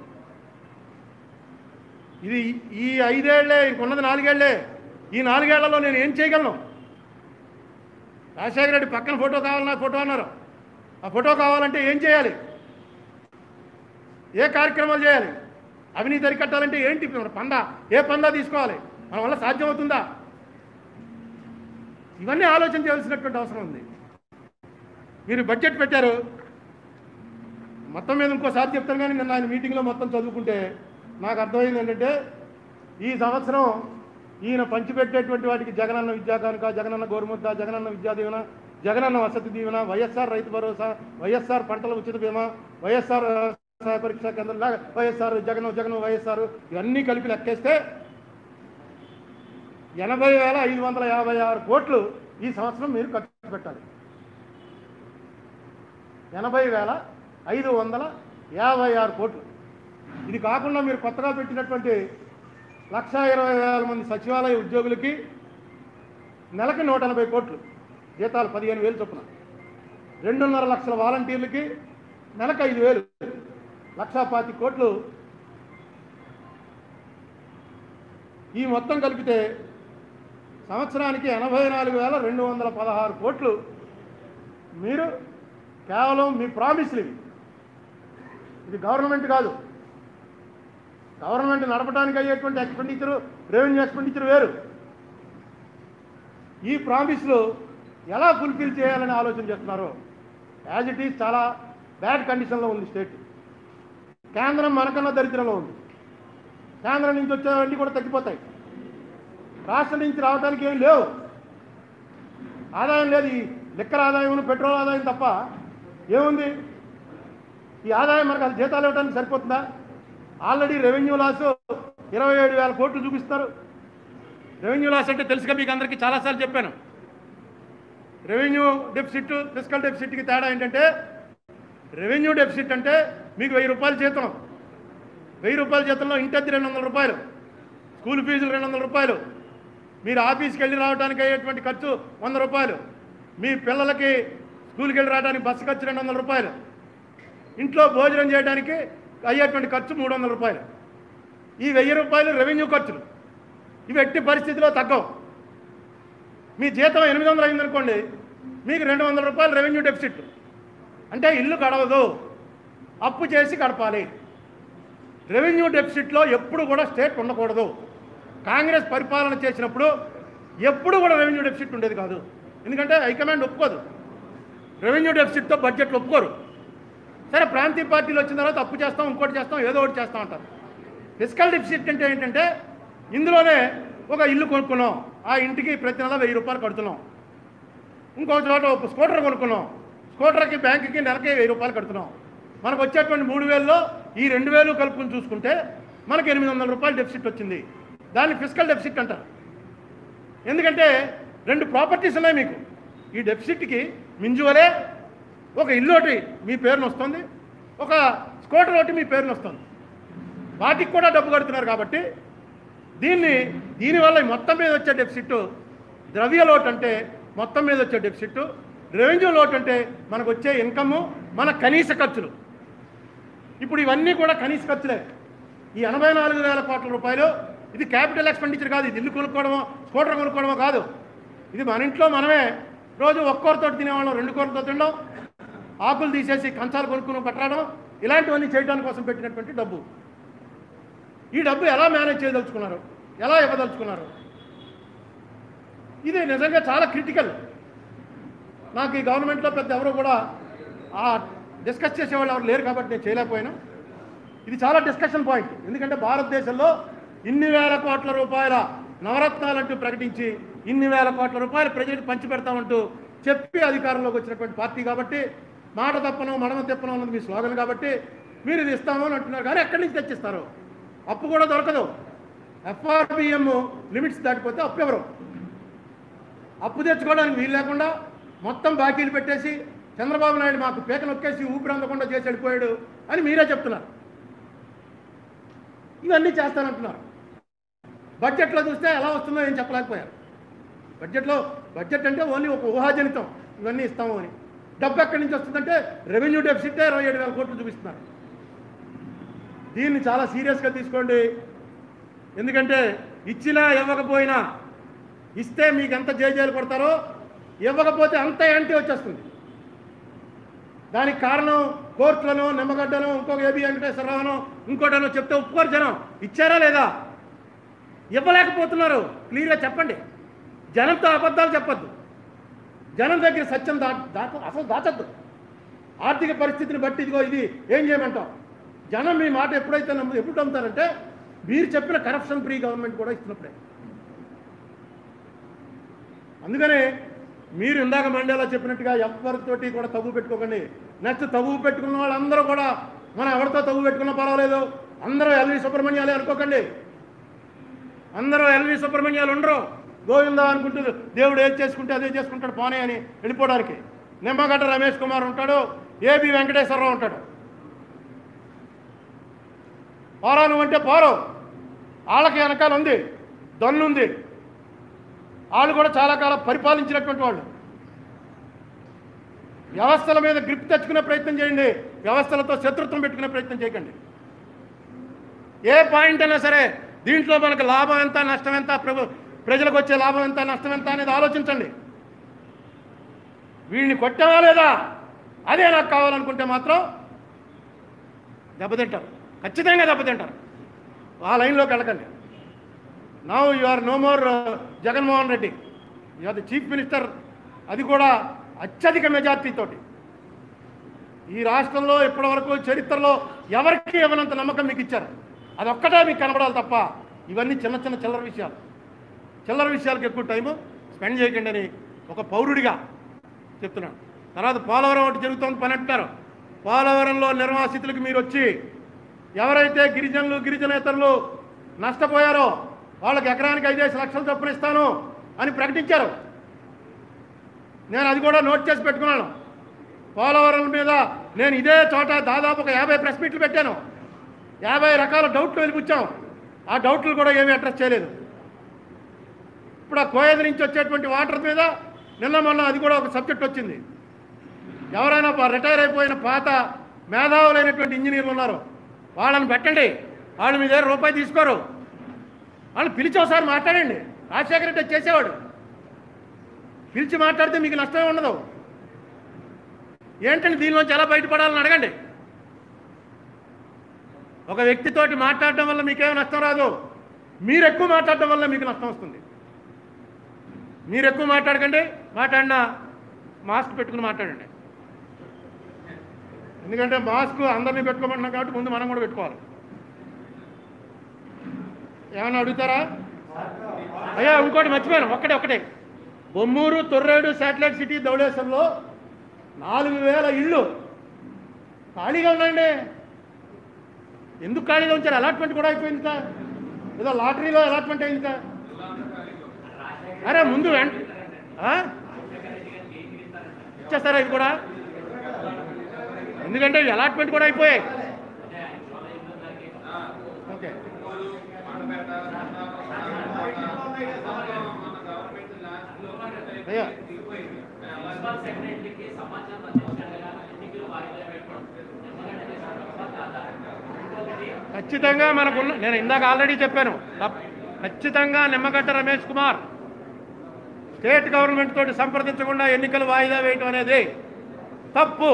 ఇది ఈ ఐదేళ్లే, ఇంకున్నది నాలుగేళ్లే. ఈ నాలుగేళ్లలో నేను ఏం చేయగలను? రాజశేఖర రెడ్డి పక్కన ఫోటో కావాలన్నా ఫోటో అన్నారు. ఆ ఫోటో కావాలంటే ఏం చేయాలి, ఏ కార్యక్రమాలు చేయాలి, అవినీతి అరికట్టాలంటే ఏంటి పందా, ఏ పందా తీసుకోవాలి, మన వల్ల సాధ్యమవుతుందా, ఇవన్నీ ఆలోచన చేయాల్సినటువంటి అవసరం ఉంది. మీరు బడ్జెట్ పెట్టారు, మొత్తం మీద ఇంకోసారి చెప్తాను కానీ నిన్న ఆయన మీటింగ్లో మొత్తం చదువుకుంటే నాకు అర్థమైంది ఏంటంటే, ఈ సంవత్సరం ఈయన పంచిపెట్టేటువంటి వాటికి జగనన్న విద్యా కానుక, జగనన్న గోరుముద్ద, జగనన్న విద్యా దీవెన, జగనన్న వసతి దీవెన, వైఎస్ఆర్ రైతు భరోసా, వైఎస్ఆర్ పంటల ఉచిత బీమా, వైఎస్ఆర్ పరీక్షా కేంద్రం, వైఎస్ఆర్ జగన్ జగన్ వైఎస్ఆర్, ఇవన్నీ కలిపి లెక్కేస్తే ఎనభై వేల ఐదు వందల యాభై ఆరు కోట్లు ఈ సంవత్సరం మీరు ఖర్చు పెట్టాలి. ఎనభై వేల ఐదు వందల యాభై ఆరు కోట్లు. ఇది కాకుండా మీరు కొత్తగా పెట్టినటువంటి లక్షా ఇరవై వేల మంది సచివాలయ ఉద్యోగులకి నెలకి నూట ఎనభై కోట్లు జీతాలు, పదిహేను వేలు చొప్పున, రెండున్నర లక్షల వాలంటీర్లకి నెలకు ఐదు వేలు, లక్షా పాతి కోట్లు. ఈ మొత్తం కలిపితే సంవత్సరానికి ఎనభై నాలుగు వేల రెండు వందల పదహారు కోట్లు మీరు కేవలం మీ ప్రామిస్లు ఇవి. ఇది గవర్నమెంట్ కాదు. గవర్నమెంట్ నడపడానికి అయ్యేటువంటి ఎక్స్పెండిచరు, రెవెన్యూ ఎక్స్పెండిచర్ వేరు. ఈ ప్రామిస్లు ఎలా ఫుల్ఫిల్ చేయాలని ఆలోచన చేస్తున్నారు. యాజ్ ఇట్ ఈజ్ చాలా బ్యాడ్ కండిషన్లో ఉంది స్టేట్. కేంద్రం మనకన్నా దరిద్రంలో ఉంది. కేంద్రం నుంచి వచ్చేవన్నీ కూడా తగ్గిపోతాయి. రాష్ట్రం నుంచి రావడానికి ఏం లేవు, ఆదాయం లేదు. ఈ లిక్కర్ ఆదాయం, పెట్రోల్ ఆదాయం తప్ప ఏముంది? ఈ ఆదాయం మనకు అది జీతాలు ఇవ్వడానికి సరిపోతుందా? ఆల్రెడీ రెవెన్యూ లాస్ ఇరవై ఏడు వేల కోట్లు చూపిస్తారు. రెవెన్యూ లాస్ అంటే తెలుసుగా మీకు అందరికీ చాలాసార్లు చెప్పాను. రెవెన్యూ డెఫిసిట్, ఫిస్కల్ డెఫిసిట్కి తేడా ఏంటంటే, రెవెన్యూ డెఫిసిట్ అంటే మీకు వెయ్యి రూపాయలు జీతం, వెయ్యి రూపాయల జీతంలో ఇంటద్ది రెండు వందల రూపాయలు, స్కూల్ ఫీజులు రెండు వందల రూపాయలు, మీరు ఆఫీస్కి వెళ్ళి రావడానికి అయ్యేటువంటి ఖర్చు వంద రూపాయలు, మీ పిల్లలకి స్కూల్కి వెళ్ళి రావడానికి బస్సు ఖర్చు రెండు వందల రూపాయలు, ఇంట్లో భోజనం చేయడానికి అయ్యేటువంటి ఖర్చు మూడు వందల రూపాయలు. ఈ వెయ్యి రూపాయలు రెవెన్యూ ఖర్చులు. ఇవి ఎట్టి పరిస్థితిలో తగ్గవు. మీ జీతం ఎనిమిది వందలు అయిందనుకోండి, మీకు రెండు వందల రూపాయలు రెవెన్యూ డెఫిసిట్. అంటే ఇల్లు గడవదు, అప్పు చేసి గడపాలి. రెవెన్యూ డెఫిసిట్లో ఎప్పుడు కూడా స్టేట్ ఉండకూడదు. కాంగ్రెస్ పరిపాలన చేసినప్పుడు ఎప్పుడు కూడా రెవెన్యూ డెఫిసిట్ ఉండేది కాదు. ఎందుకంటే హైకమాండ్ ఒప్పుకోదు, రెవెన్యూ డెఫిసిట్తో బడ్జెట్లు ఒప్పుకోరు. సరే ప్రాంతీయ పార్టీలు వచ్చిన తర్వాత అప్పు చేస్తాం, ఇంకోటి చేస్తాం, ఏదో ఒకటి చేస్తాం అంటారు. ఫిస్కల్ డెఫిసిట్ అంటే ఏంటంటే ఇందులోనే ఒక ఇల్లు కొనుక్కున్నాం, ఆ ఇంటికి ప్రతి నెల వెయ్యి రూపాయలు కడుతున్నాం. ఇంకొక చోట ఒక స్కూటర్ కొనుక్కున్నాం, స్కూటర్కి బ్యాంకుకి నెలకి వెయ్యి రూపాయలు కడుతున్నాం. మనకు వచ్చేటువంటి మూడు వేలలో ఈ రెండు వేలు కలుపుకుని చూసుకుంటే మనకు ఎనిమిది వందల రూపాయలు డెఫిసిట్ వచ్చింది. దాన్ని ఫిస్కల్ డెఫిసిట్ అంటారు. ఎందుకంటే రెండు ప్రాపర్టీస్ ఉన్నాయి మీకు. ఈ డెఫిసిట్కి మింజువలే ఒక ఇల్లు ఒకటి మీ పేరున వస్తుంది, ఒక స్కూటర్ ఒకటి మీ పేరున వస్తుంది. వాటికి కూడా డబ్బు కడుతున్నారు. కాబట్టి దీన్ని దీనివల్ల మొత్తం మీద వచ్చే డెఫిసిట్ ద్రవ్య లోటు అంటే మొత్తం మీద వచ్చే డెఫిసిట్, రెవెన్యూ లోటు అంటే మనకు వచ్చే ఇన్కమ్, మన కనీస ఖర్చులు. ఇప్పుడు ఇవన్నీ కూడా కనీస ఖర్చులే. ఈ ఎనభై నాలుగు వేల కోట్ల రూపాయలు ఇది క్యాపిటల్ ఎక్స్పెండిచర్ కాదు. ఇది ఇల్లు కొనుక్కోవడమో స్కూటర్ కొనుక్కోవడమో కాదు. ఇది మన ఇంట్లో మనమే రోజు ఒక్కొక్కరితో తినేవాళ్ళం, రెండు కూరలతో తినడం, ఆకులు తీసేసి కంచాలు కొనుక్కుని పట్టడం, ఇలాంటివన్నీ చేయడానికి కోసం పెట్టినటువంటి డబ్బు. ఈ డబ్బు ఎలా మేనేజ్ చేయదలుచుకున్నారు, ఎలా ఇవ్వదలుచుకున్నారు? ఇది నిజంగా చాలా క్రిటికల్. నాకు ఈ గవర్నమెంట్లో పెద్ద ఎవరు కూడా ఆ డిస్కస్ చేసేవాళ్ళు ఎవరు లేరు కాబట్టి నేను చేయలేకపోయినా. ఇది చాలా డిస్కషన్ పాయింట్. ఎందుకంటే భారతదేశంలో ఇన్ని వేల కోట్ల రూపాయల నవరత్నాలంటూ ప్రకటించి ఇన్ని వేల కోట్ల రూపాయలు ప్రజలకు పంచిపెడతామంటూ చెప్పి అధికారంలోకి వచ్చినటువంటి పార్టీ కాబట్టి మాట తప్పను మడమ తిప్పను అన్నది మీ స్లోగన్ కాబట్టి మీరు ఇది ఇస్తాము అని అంటున్నారు. కానీ ఎక్కడి నుంచి తెచ్చిస్తారు? అప్పు కూడా దొరకదు. ఎఫ్ఆర్బిఎం లిమిట్స్ దాటిపోతే అప్పు ఎవరు? అప్పు తెచ్చుకోవడానికి వీలు లేకుండా మొత్తం బాకీలు పెట్టేసి చంద్రబాబు నాయుడు మాకు పీక నొక్కేసి ఊపిరి అందకుండా చేసి వెళ్ళిపోయాడు అని మీరే చెప్తున్నారు. ఇవన్నీ చేస్తానంటున్నారు. బడ్జెట్లో చూస్తే ఎలా వస్తుందో ఏం చెప్పలేకపోయారు. బడ్జెట్లో బడ్జెట్ అంటే ఓన్లీ ఒక ఊహాజనితం, ఇవన్నీ ఇస్తాము అని. డబ్బు ఎక్కడి నుంచి వస్తుందంటే రెవెన్యూ డెఫిసిట్ ఇరవై ఏడు వేల కోట్లు చూపిస్తున్నారు. దీన్ని చాలా సీరియస్గా తీసుకోండి. ఎందుకంటే ఇచ్చినా ఇవ్వకపోయినా, ఇస్తే మీకు ఎంత జేజేలు కొడతారో, ఇవ్వకపోతే అంత యాంటీ వచ్చేస్తుంది. దానికి కారణం కోర్టులను నిమ్మగడ్డను ఇంకొక ఏబి వెంకటేశ్వరరావును ఇంకోటనో చెప్తే ఒప్పుకోరు జనం. ఇచ్చారా లేదా? ఇవ్వలేకపోతున్నారు. క్లియర్గా చెప్పండి. జనంతో అబద్ధాలు చెప్పద్దు. జనం దగ్గర సత్యం దా దాచ అసలు దాచద్దు. ఆర్థిక పరిస్థితిని బట్టి ఇదిగో ఇది ఏం చేయమంటాం. జనం మీ మాట ఎప్పుడైతే నమ్ము ఎప్పుడు నమ్ముతారంటే మీరు చెప్పిన కరప్షన్ ఫ్రీ గవర్నమెంట్ కూడా ఇస్తున్నప్పుడే. అందుకనే మీరు ఇందాక మండేలా చెప్పినట్టుగా ఎవరితోటి కూడా తవ్వు పెట్టుకోకండి. నెక్స్ట్ తవ్వు పెట్టుకున్న వాళ్ళందరూ కూడా మనం ఎవరితో తవ్వు పెట్టుకున్నా పర్వాలేదు, అందరూ ఎల్వి సుబ్రహ్మణ్యాలే అనుకోకండి. అందరూ ఎల్వి సుబ్రహ్మణ్యాలు ఉండరు. గోవిందా అనుకుంటారు, దేవుడు ఏది చేసుకుంటే అదే చేసుకుంటాడు పోనీ అని వెళ్ళిపోవడానికి. నిమ్మగడ్డ రమేష్ కుమార్ ఉంటాడు, ఏబి వెంకటేశ్వరరావు ఉంటాడు. పోరాను అంటే పోరు, వాళ్ళకి వెనకాల ఉంది, దన్నుంది. వాళ్ళు కూడా చాలా కాలం పరిపాలించినటువంటి వాళ్ళు. వ్యవస్థల మీద గ్రిప్ తెచ్చుకునే ప్రయత్నం చేయండి, వ్యవస్థలతో శత్రుత్వం పెట్టుకునే ప్రయత్నం చేయకండి. ఏ పాయింట్ అయినా సరే దీంట్లో మనకు లాభం ఎంత నష్టం ఎంత, ప్రభు ప్రజలకు వచ్చే లాభం ఎంత నష్టం ఎంత అనేది ఆలోచించండి. వీడిని కొట్టావా లేదా అదే నాకు కావాలనుకుంటే మాత్రం దెబ్బతింటారు, ఖచ్చితంగా దెబ్బతింటారు. ఆ లైన్లోకి వెళ్ళకండి. Now you are no more Jaganmohan Reddy, you are the chief minister. అది కూడా అత్యధిక మెజార్టీతోటి. ఈ రాష్ట్రంలో ఇప్పటివరకు చరిత్రలో ఎవరికి ఇవ్వనంత నమ్మకం మీకు ఇచ్చారు. అదొక్కటే మీకు కనబడాలి తప్ప ఇవన్నీ చిన్న చిన్న చిల్లర విషయాలు. చిల్లర విషయాలకు ఎక్కువ టైము స్పెండ్ చేయకండి అని ఒక పౌరుడిగా చెప్తున్నాను. తర్వాత పోలవరం ఒకటి జరుగుతుంది పని అంటారు. పోలవరంలో నిర్వాసితులకు మీరు వచ్చి ఎవరైతే గిరిజనులు గిరిజనేతరులు నష్టపోయారో వాళ్ళకి ఎకరానికి ఐదేసి లక్షలు చొప్పున ఇస్తాను అని ప్రకటించారు. నేను అది కూడా నోట్ చేసి పెట్టుకున్నాను. పోలవరం మీద నేను ఇదే చోట దాదాపు ఒక యాభై ప్రెస్ మీట్లు పెట్టాను. యాభై రకాల డౌట్లు వెలిపించాం. ఆ డౌట్లు కూడా ఏమీ అడ్రస్ చేయలేదు. ఇప్పుడు ఆ కోయద నుంచి వచ్చేటువంటి వాటర్ మీద నిన్న మొన్న అది కూడా ఒక సబ్జెక్ట్ వచ్చింది. ఎవరైనా రిటైర్ అయిపోయిన పాత మేధావులైనటువంటి ఇంజనీర్లు ఉన్నారు, వాళ్ళని పెట్టండి. వాళ్ళు మీ దగ్గర రూపాయి తీసుకోరు. వాళ్ళు పిలిచి ఒకసారి మాట్లాడండి. రాజశేఖర రెడ్డి చేసేవాడు. పిలిచి మాట్లాడితే మీకు నష్టమే ఉండదు. ఏంటంటే దీనిలోంచి ఎలా బయటపడాలని అడగండి. ఒక వ్యక్తితోటి మాట్లాడటం వల్ల మీకేమో నష్టం రాదు, మీరు ఎక్కువ మాట్లాడటం వల్ల మీకు నష్టం వస్తుంది. మీరు ఎక్కువ మాట్లాడకండి, మాట్లాడినా మాస్క్ పెట్టుకుని మాట్లాడండి. ఎందుకంటే మాస్క్ అందరినీ పెట్టుకోమంటున్నాం కాబట్టి ముందు మనం కూడా పెట్టుకోవాలి. ఏమన్నా అడుగుతారా? అయ్యా ఇంకోటి మర్చిపోయాను, ఒక్కటే ఒక్కటే బొమ్మూరు తొర్రేడు శాటిలైట్ సిటీ ధవళేశ్వరంలో నాలుగు వేల ఇళ్ళు ఖాళీగా ఉన్నాయండి. ఎందుకు ఖాళీగా ఉంచారు? అలాట్మెంట్ కూడా అయిపోయింది సార్, ఏదో లాటరీలో అలాట్మెంట్ అయింది సార్. అరే ముందు ఇచ్చేస్తారా ఇది కూడా? ఎందుకంటే అలాట్మెంట్ కూడా అయిపోయాయి. ఓకే అయ్యా ఖచ్చితంగా మనకున్న, నేను ఇందాక ఆల్రెడీ చెప్పాను, ఖచ్చితంగా నిమ్మగడ్డ రమేష్ కుమార్ స్టేట్ గవర్నమెంట్ తోటి సంప్రదించకుండా ఎన్నికలు వాయిదా వేయటం అనేది తప్పు.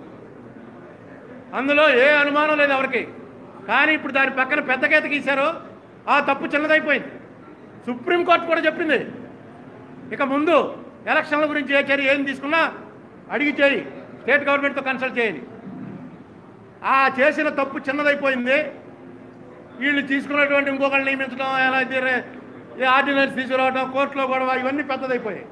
అందులో ఏ అనుమానం లేదు ఎవరికి. కానీ ఇప్పుడు దాని పక్కన పెద్ద గీత గీశారు, ఆ తప్పు చిన్నదైపోయింది. సుప్రీంకోర్టు కూడా చెప్పింది, ఇక ముందు ఎలక్షన్ల గురించి ఏ చర్య ఏం తీసుకున్నా అడిగి చేయి, స్టేట్ గవర్నమెంట్తో కన్సల్ట్ చేయాలి. ఆ చేసిన తప్పు చిన్నదైపోయింది. వీళ్ళు తీసుకున్నటువంటి ఇంకొకళ్ళు నియమించడం, ఎలా తీరే ఈ ఆర్డినెన్స్ తీసుకురావడం, కోర్టులో గొడవ, ఇవన్నీ పెద్దదైపోయాయి.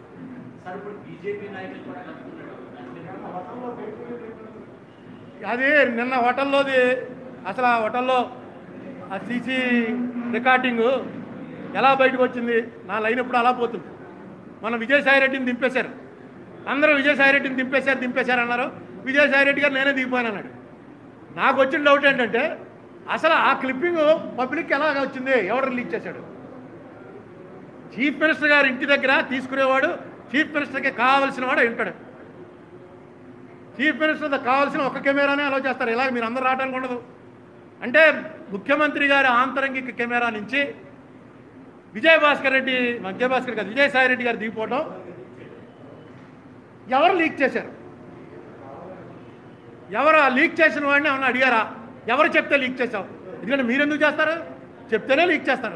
అది నిన్న హోటల్లోది, అసలు ఆ హోటల్లో ఆ సీసీ రికార్డింగు ఎలా బయటకు వచ్చింది? నా లైన్ ఎప్పుడు అలా పోతుంది. మన విజయసాయిరెడ్డిని దింపేశారు, అందరూ విజయసాయిరెడ్డిని దింపేశారు దింపేశారు అన్నారు. విజయసాయిరెడ్డి గారు నేనే దిగిపోయాను అన్నాడు. నాకు వచ్చిన డౌట్ ఏంటంటే అసలు ఆ క్లిప్పింగ్ పబ్లిక్ ఎలాగ వచ్చింది, ఎవరు రిలీజ్ చేశాడు? చీఫ్ మినిస్టర్ గారు ఇంటి దగ్గర తీసుకునేవాడు చీఫ్ మినిస్టర్కి కావాల్సిన వాడు ఉంటాడు. చీఫ్ మినిస్టర్ కావాల్సిన ఒక కెమెరానే అలౌ చేస్తారు. ఇలాగ మీరు అందరూ రావడానికి ఉండదు. అంటే ముఖ్యమంత్రి గారి ఆంతరంగిక కెమెరా నుంచి విజయభాస్కర్ రెడ్డి, విజయభాస్కర్ గారు విజయసాయి రెడ్డి గారు దిగిపోవడం ఎవరు లీక్ చేశారు? ఎవరు ఆ లీక్ చేసిన వాడిని ఏమన్నా అడిగారా? ఎవరు చెప్తే లీక్ చేశావు? ఎందుకంటే మీరు ఎందుకు చేస్తారు? చెప్తేనే లీక్ చేస్తారు.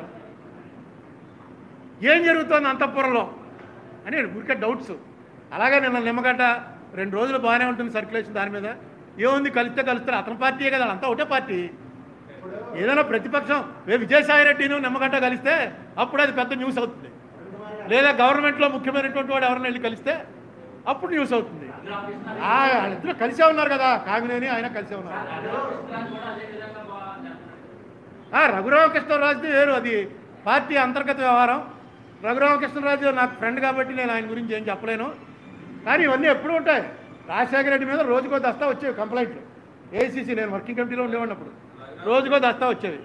ఏం జరుగుతుంది అంతఃపురంలో అని ఊరికే డౌట్స్. అలాగే నిన్న నిమ్మగడ్డ రెండు రోజులు బాగానే ఉంటుంది సర్క్యులేషన్, దాని మీద ఏముంది, కలిస్తే కలుస్తారు, అతని పార్టీయే కదా, అంతా ఒకటే పార్టీ. ఏదైనా ప్రతిపక్షం విజయసాయి రెడ్డిను నిమ్మగడ్డ కలిస్తే అప్పుడు అది పెద్ద న్యూస్ అవుతుంది. లేదా గవర్నమెంట్లో ముఖ్యమైనటువంటి వాడు ఎవరైనా వెళ్ళి కలిస్తే అప్పుడు న్యూస్ అవుతుంది. వాళ్ళిద్దరూ కలిసే ఉన్నారు కదా, కామినేని ఆయన కలిసే ఉన్నారు. రఘురామకృష్ణరాజుది వేరు, అది పార్టీ అంతర్గత వ్యవహారం. రఘురామకృష్ణరాజు నాకు ఫ్రెండ్ కాబట్టి నేను ఆయన గురించి ఏం చెప్పలేను. కానీ ఇవన్నీ ఎప్పుడు ఉంటాయి. రాజశేఖర రెడ్డి మీద రోజుకో దస్తా వచ్చేవి కంప్లైంట్లు. ఏఐసీసీ నేను వర్కింగ్ కమిటీలో ఉండేవాడినప్పుడు రోజుకో దస్తా వచ్చేవి.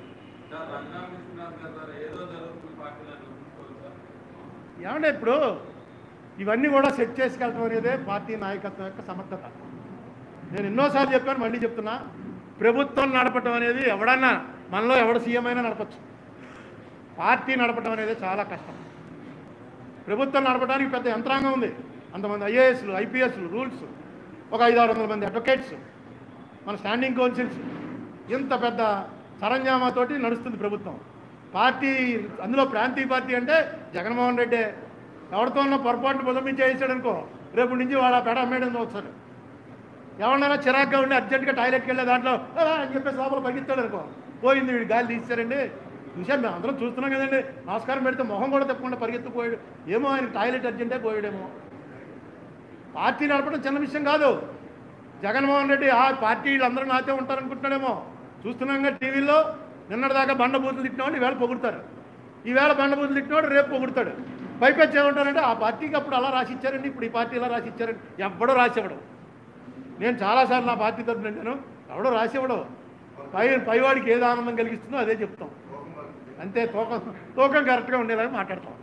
ఏమంటే ఇప్పుడు ఇవన్నీ కూడా సెట్ చేసుకెళ్ళటం అనేదే పార్టీ నాయకత్వం యొక్క సమర్థత. నేను ఎన్నోసార్లు చెప్పాను, మళ్ళీ చెప్తున్నా, ప్రభుత్వం నడపటం అనేది ఎవడన్నా, మనలో ఎవడు సీఎం అయినా నడపచ్చు. పార్టీ నడపటం అనేది చాలా కష్టం. ప్రభుత్వం నడపడానికి పెద్ద యంత్రాంగం ఉంది. అంతమంది ఐఏఎస్లు, ఐపీఎస్లు, రూల్స్, ఒక ఐదు ఆరు వందల మంది అడ్వకేట్స్, మన స్టాండింగ్ కౌన్సిల్స్, ఇంత పెద్ద సరంజామాతోటి నడుస్తుంది ప్రభుత్వం. పార్టీ అందులో ప్రాంతీయ పార్టీ అంటే జగన్మోహన్ రెడ్డి ఎవరితో ఉన్న పొరపాటును బుధమించి వేసాడు అనుకో, రేపు నుంచి వాడు ఆ పెడ అమ్మేయడం వస్తాడు. ఎవరినైనా చిరాగ్గా ఉండి అర్జెంట్గా టాయిలెట్కి వెళ్ళే దాంట్లో అని చెప్పేసి లోపల పరిగెత్తాడు అనుకో, పోయింది వీడు గాలి తీసారండి. చూసాం, మేము అందరం చూస్తున్నాం కదండి. నమస్కారం పెడితే మొహం కూడా తప్పకుండా పరిగెత్తుకుపోయాడు. ఏమో ఆయన టాయిలెట్ అర్జెంటే పోయాడేమో. పార్టీ నడపడం చిన్న విషయం కాదు. జగన్మోహన్ రెడ్డి ఆ పార్టీ వీళ్ళందరూ నాతో ఉంటారనుకుంటున్నాడేమో. చూస్తున్నాంగా టీవీలో, నిన్నటిదాకా బండబూతులు తిట్టినవాడు ఈవేళ పొగుడతారు, ఈవేళ బండబూతులు తిట్టినవాడు రేపు పొగుడతాడు. పైపెచ్చి ఏమంటారంటే ఆ పార్టీకి అప్పుడు అలా రాసి ఇచ్చారండి, ఇప్పుడు ఈ పార్టీ ఇలా రాసి ఇచ్చారండి. ఎవ్వడో రాసివ్వడం. నేను చాలాసార్లు నా పార్టీ తరఫున నేను ఎవడో రాసివ్వడం. పై పైవాడికి ఏది ఆనందం కలిగిస్తుందో అదే చెప్తాం అంతే. తూకం తూకం కరెక్ట్గా ఉండేలాగా మాట్లాడతాం.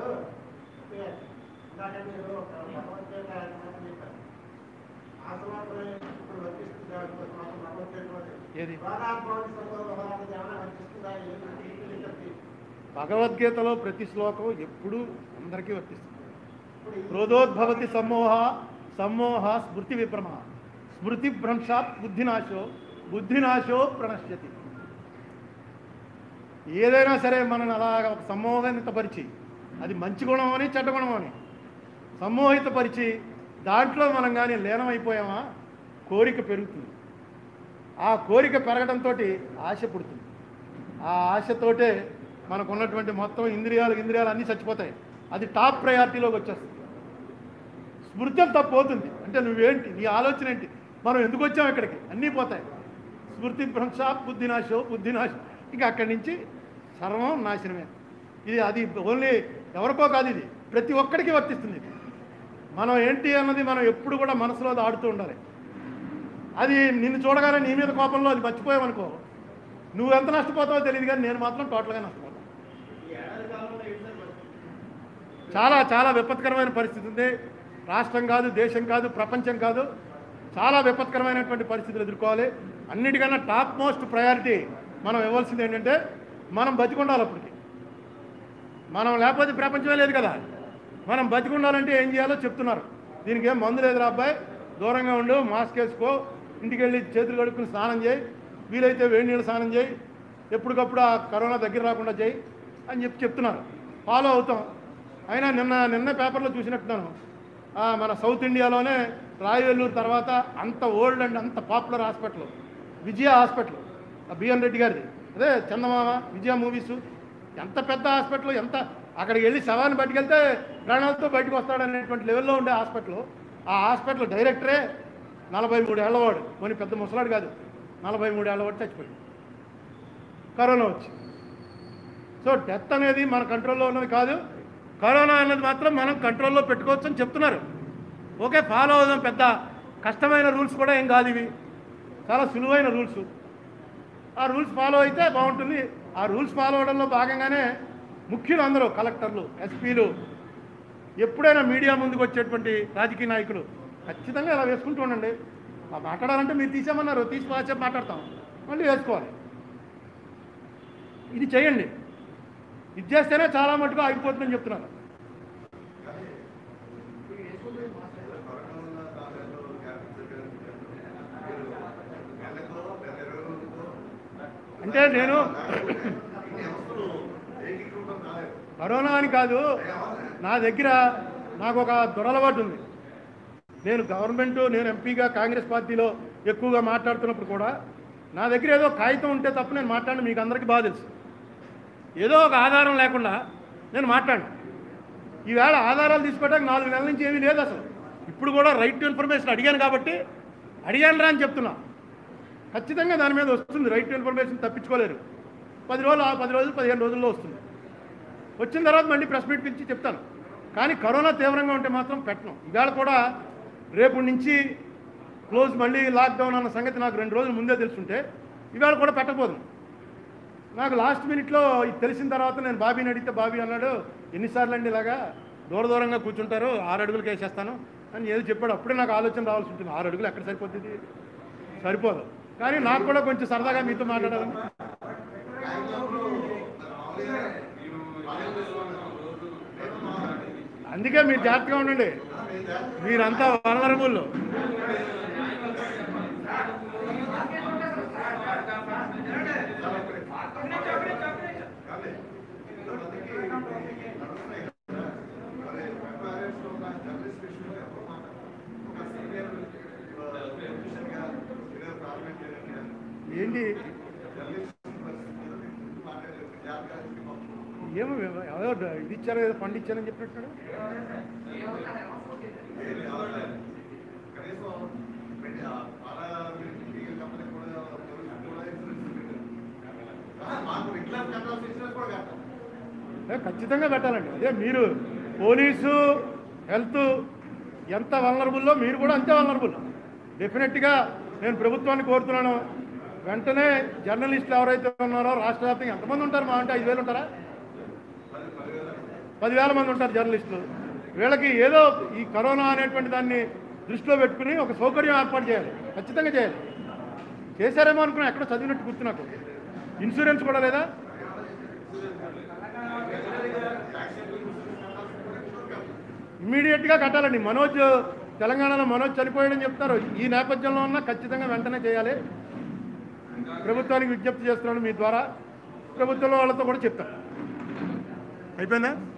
ఏది భగవద్గీతలో ప్రతి శ్లోకం ఎప్పుడూ అందరికీ వర్తిస్తుంది. క్రోధోద్భవతి సమ్మోహ సమ్మోహ స్మృతి విభ్రమ, స్మృతి భ్రంశాత్ బుద్ధినాశో, బుద్ధినాశో ప్రణశ్యతి. ఏదైనా సరే మనల్ని అలాగ ఒక సమ్మోహితపరిచి, అది మంచి గుణం అని చెడ్డ గుణం అని సమ్మోహితపరిచి దాంట్లో మనం కానీ లీనమైపోయామా కోరిక పెరుగుతుంది. ఆ కోరిక పెరగడంతో ఆశ పుడుతుంది. ఆ ఆశతోటే మనకు ఉన్నటువంటి మొత్తం ఇంద్రియాలు ఇంద్రియాలు అన్నీ చచ్చిపోతాయి. అది టాప్ ప్రయారిటీలోకి వచ్చేస్తుంది. స్మృతి అంతా పోతుంది. అంటే నువ్వేంటి, నీ ఆలోచన ఏంటి, మనం ఎందుకు వచ్చాం ఇక్కడికి, అన్నీ పోతాయి. స్మృతి భ్రంశ బుద్ధినాశో బుద్ధినాశం, ఇంకా అక్కడి నుంచి సర్వం నాశనమే. ఇది అది ఓన్లీ ఎవరికో కాదు, ఇది ప్రతి ఒక్కడికి వర్తిస్తుంది. మనం ఏంటి అన్నది మనం ఎప్పుడు కూడా మనసులో ఆడుతూ ఉండాలి. అది నిన్ను చూడగానే నీ మీద కోపంలో అది మర్చిపోయావనుకో, నువ్వు ఎంత నష్టపోతావో తెలియదు, కానీ నేను మాత్రం టోటల్గా నష్టపోతాను. చాలా చాలా విపత్కరమైన పరిస్థితి ఉంది. రాష్ట్రం కాదు, దేశం కాదు, ప్రపంచం కాదు, చాలా విపత్కరమైనటువంటి పరిస్థితులు ఎదుర్కోవాలి. అన్నిటికన్నా టాప్ మోస్ట్ ప్రయారిటీ మనం ఇవ్వాల్సింది ఏంటంటే మనం బతికుండాలి. అప్పటికి మనం లేకపోతే ప్రపంచమే లేదు కదా. మనం బతికుండాలంటే ఏం చేయాలో చెప్తున్నారు. దీనికి ఏం మందు లేదురా అబ్బాయి, దూరంగా ఉండు, మాస్క్ వేసుకో, ఇంటికి వెళ్ళి చేతులు కడుక్కుని స్నానం చేయి, వీలైతే వేడి నీళ్ళు స్నానం చేయి, ఎప్పటికప్పుడు ఆ కరోనా దగ్గర రాకుండా చేయి అని చెప్పి చెప్తున్నారు. ఫాలో అవుతాం. అయినా నిన్న నిన్న పేపర్లో చూసినట్టున్నాను, మన సౌత్ ఇండియాలోనే రాయవెల్లూరు తర్వాత అంత ఓల్డ్ అండ్ అంత popular hospital Vijaya hospital, BN Reddy గారిది, అదే చందమామ విజయ మూవీసు, ఎంత పెద్ద హాస్పిటల్, ఎంత అక్కడికి వెళ్ళి శవాన్ని బయటకెళ్తే ప్రాణాలతో బయటకు వస్తాడనేటువంటి లెవెల్లో ఉండే హాస్పిటల్. ఆ హాస్పిటల్ డైరెక్టరే నలభై మూడు ఏళ్ళవాడు, కొన్ని పెద్ద ముసలాడు కాదు, నలభై మూడు ఏళ్ళవాడు చచ్చిపోయాడు కరోనా వచ్చి. సో డెత్ అనేది మన కంట్రోల్లో ఉన్నది కాదు, కరోనా అన్నది మాత్రం మనం కంట్రోల్లో పెట్టుకోవచ్చు అని చెప్తున్నారు. ఓకే, ఫాలో అవుదాం. పెద్ద కష్టమైన రూల్స్ కూడా ఏం కాదు, ఇవి చాలా సులువైన రూల్స్. ఆ రూల్స్ ఫాలో అయితే బాగుంటుంది. ఆ రూల్స్ ఫాలో అవడంలో భాగంగానే ముఖ్యులు అందరూ, కలెక్టర్లు, ఎస్పీలు, ఎప్పుడైనా మీడియా ముందుకు వచ్చేటువంటి రాజకీయ నాయకులు ఖచ్చితంగా ఇలా వేసుకుంటూ ఉండండి. మాట్లాడాలంటే మీరు తీసామన్నారు, తీసి కాసేపు మాట్లాడతాం, మళ్ళీ వేసుకోవాలి. ఇది చేయండి. ఇది చేస్తేనే చాలా మటుకు ఆగిపోతుందని చెప్తున్నారు. అంటే నేను కరోనా అని కాదు, నా దగ్గర నాకు ఒక దురలవాటు ఉంది. నేను గవర్నమెంట్, నేను ఎంపీగా కాంగ్రెస్ పార్టీలో ఎక్కువగా మాట్లాడుతున్నప్పుడు కూడా నా దగ్గర ఏదో కాగితం ఉంటే తప్ప నేను మాట్లాడిన మీకు అందరికీ బాగా తెలుసు. ఏదో ఒక ఆధారం లేకుండా నేను మాట్లాడిన. ఈవేళ ఆధారాలు తీసుకోవడానికి నాలుగు నెలల నుంచి ఏమీ లేదు అసలు. ఇప్పుడు కూడా రైట్ టు ఇన్ఫర్మేషన్ అడిగాను కాబట్టి అడిగాను రా అని చెప్తున్నా. ఖచ్చితంగా దాని మీద వస్తుంది. రైట్ టు ఇన్ఫర్మేషన్ తప్పించుకోలేరు. పది రోజులు పది రోజులు పదిహేను రోజుల్లో వస్తుంది. వచ్చిన తర్వాత మళ్ళీ ప్రెస్ మీట్ పిలిచి చెప్తాను. కానీ కరోనా తీవ్రంగా ఉంటే మాత్రం పెట్టను. ఇవాళ కూడా రేపు నుంచి క్లోజ్, మళ్ళీ లాక్డౌన్ అన్న సంగతి నాకు రెండు రోజులు ముందే తెలుసుంటే ఇవాళ కూడా పెట్టకపోదు. నాకు లాస్ట్ మినిట్లో ఇది తెలిసిన తర్వాత నేను బాబీని అడిగితే బాబీ అన్నాడు, ఎన్నిసార్లు అండి ఇలాగా దూర దూరంగా కూర్చుంటారు, ఆరు అడుగులకి వేసేస్తాను అని ఏదో చెప్పాడు. అప్పుడే నాకు ఆలోచన రావాల్సి ఉంటుంది, ఆరు అడుగులు ఎక్కడ సరిపోతుంది, సరిపోదు. కానీ నాకు కూడా కొంచెం సరదాగా మీతో మాట్లాడాలని. అందుకే మీరు జాగ్రత్తగా ఉండండి, మీరంతా వనరబుల్. ఏంటి ఏమో ఎవరో ఇది ఇచ్చారో ఏదో ఫండ్ ఇచ్చారని చెప్పినట్టు. ఖచ్చితంగా పెట్టాలండి. అదే మీరు పోలీసు, హెల్త్ ఎంత వల్నరబుల్లో మీరు కూడా అంతే వల్నరబుల్. డెఫినెట్గా నేను ప్రభుత్వాన్ని కోరుతున్నాను, వెంటనే జర్నలిస్టులు ఎవరైతే ఉన్నారో రాష్ట్ర వ్యాప్తంగా ఎంతమంది ఉంటారు, మా అంటే ఐదు వేలు ఉంటారా, పదివేల మంది ఉంటారు జర్నలిస్టులు. వీళ్ళకి ఏదో ఈ కరోనా అనేటువంటి దాన్ని దృష్టిలో పెట్టుకుని ఒక సౌకర్యం ఏర్పాటు చేయాలి, ఖచ్చితంగా చేయాలి. చేశారేమో అనుకున్నా, ఎక్కడో చదివినట్టు గుర్తు నాకు. ఇన్సూరెన్స్ కూడా లేదా? ఇమ్మీడియట్గా కట్టాలండి. మనోజ్ తెలంగాణలో మనోజ్ చనిపోయాడని చెప్తారు. ఈ నేపథ్యంలో ఉన్న ఖచ్చితంగా వెంటనే చేయాలి. ప్రభుత్వానికి విజ్ఞప్తి చేస్తున్నాను మీ ద్వారా. ప్రభుత్వంలో వాళ్ళతో కూడా చెప్తాను. అయిపోయిందా?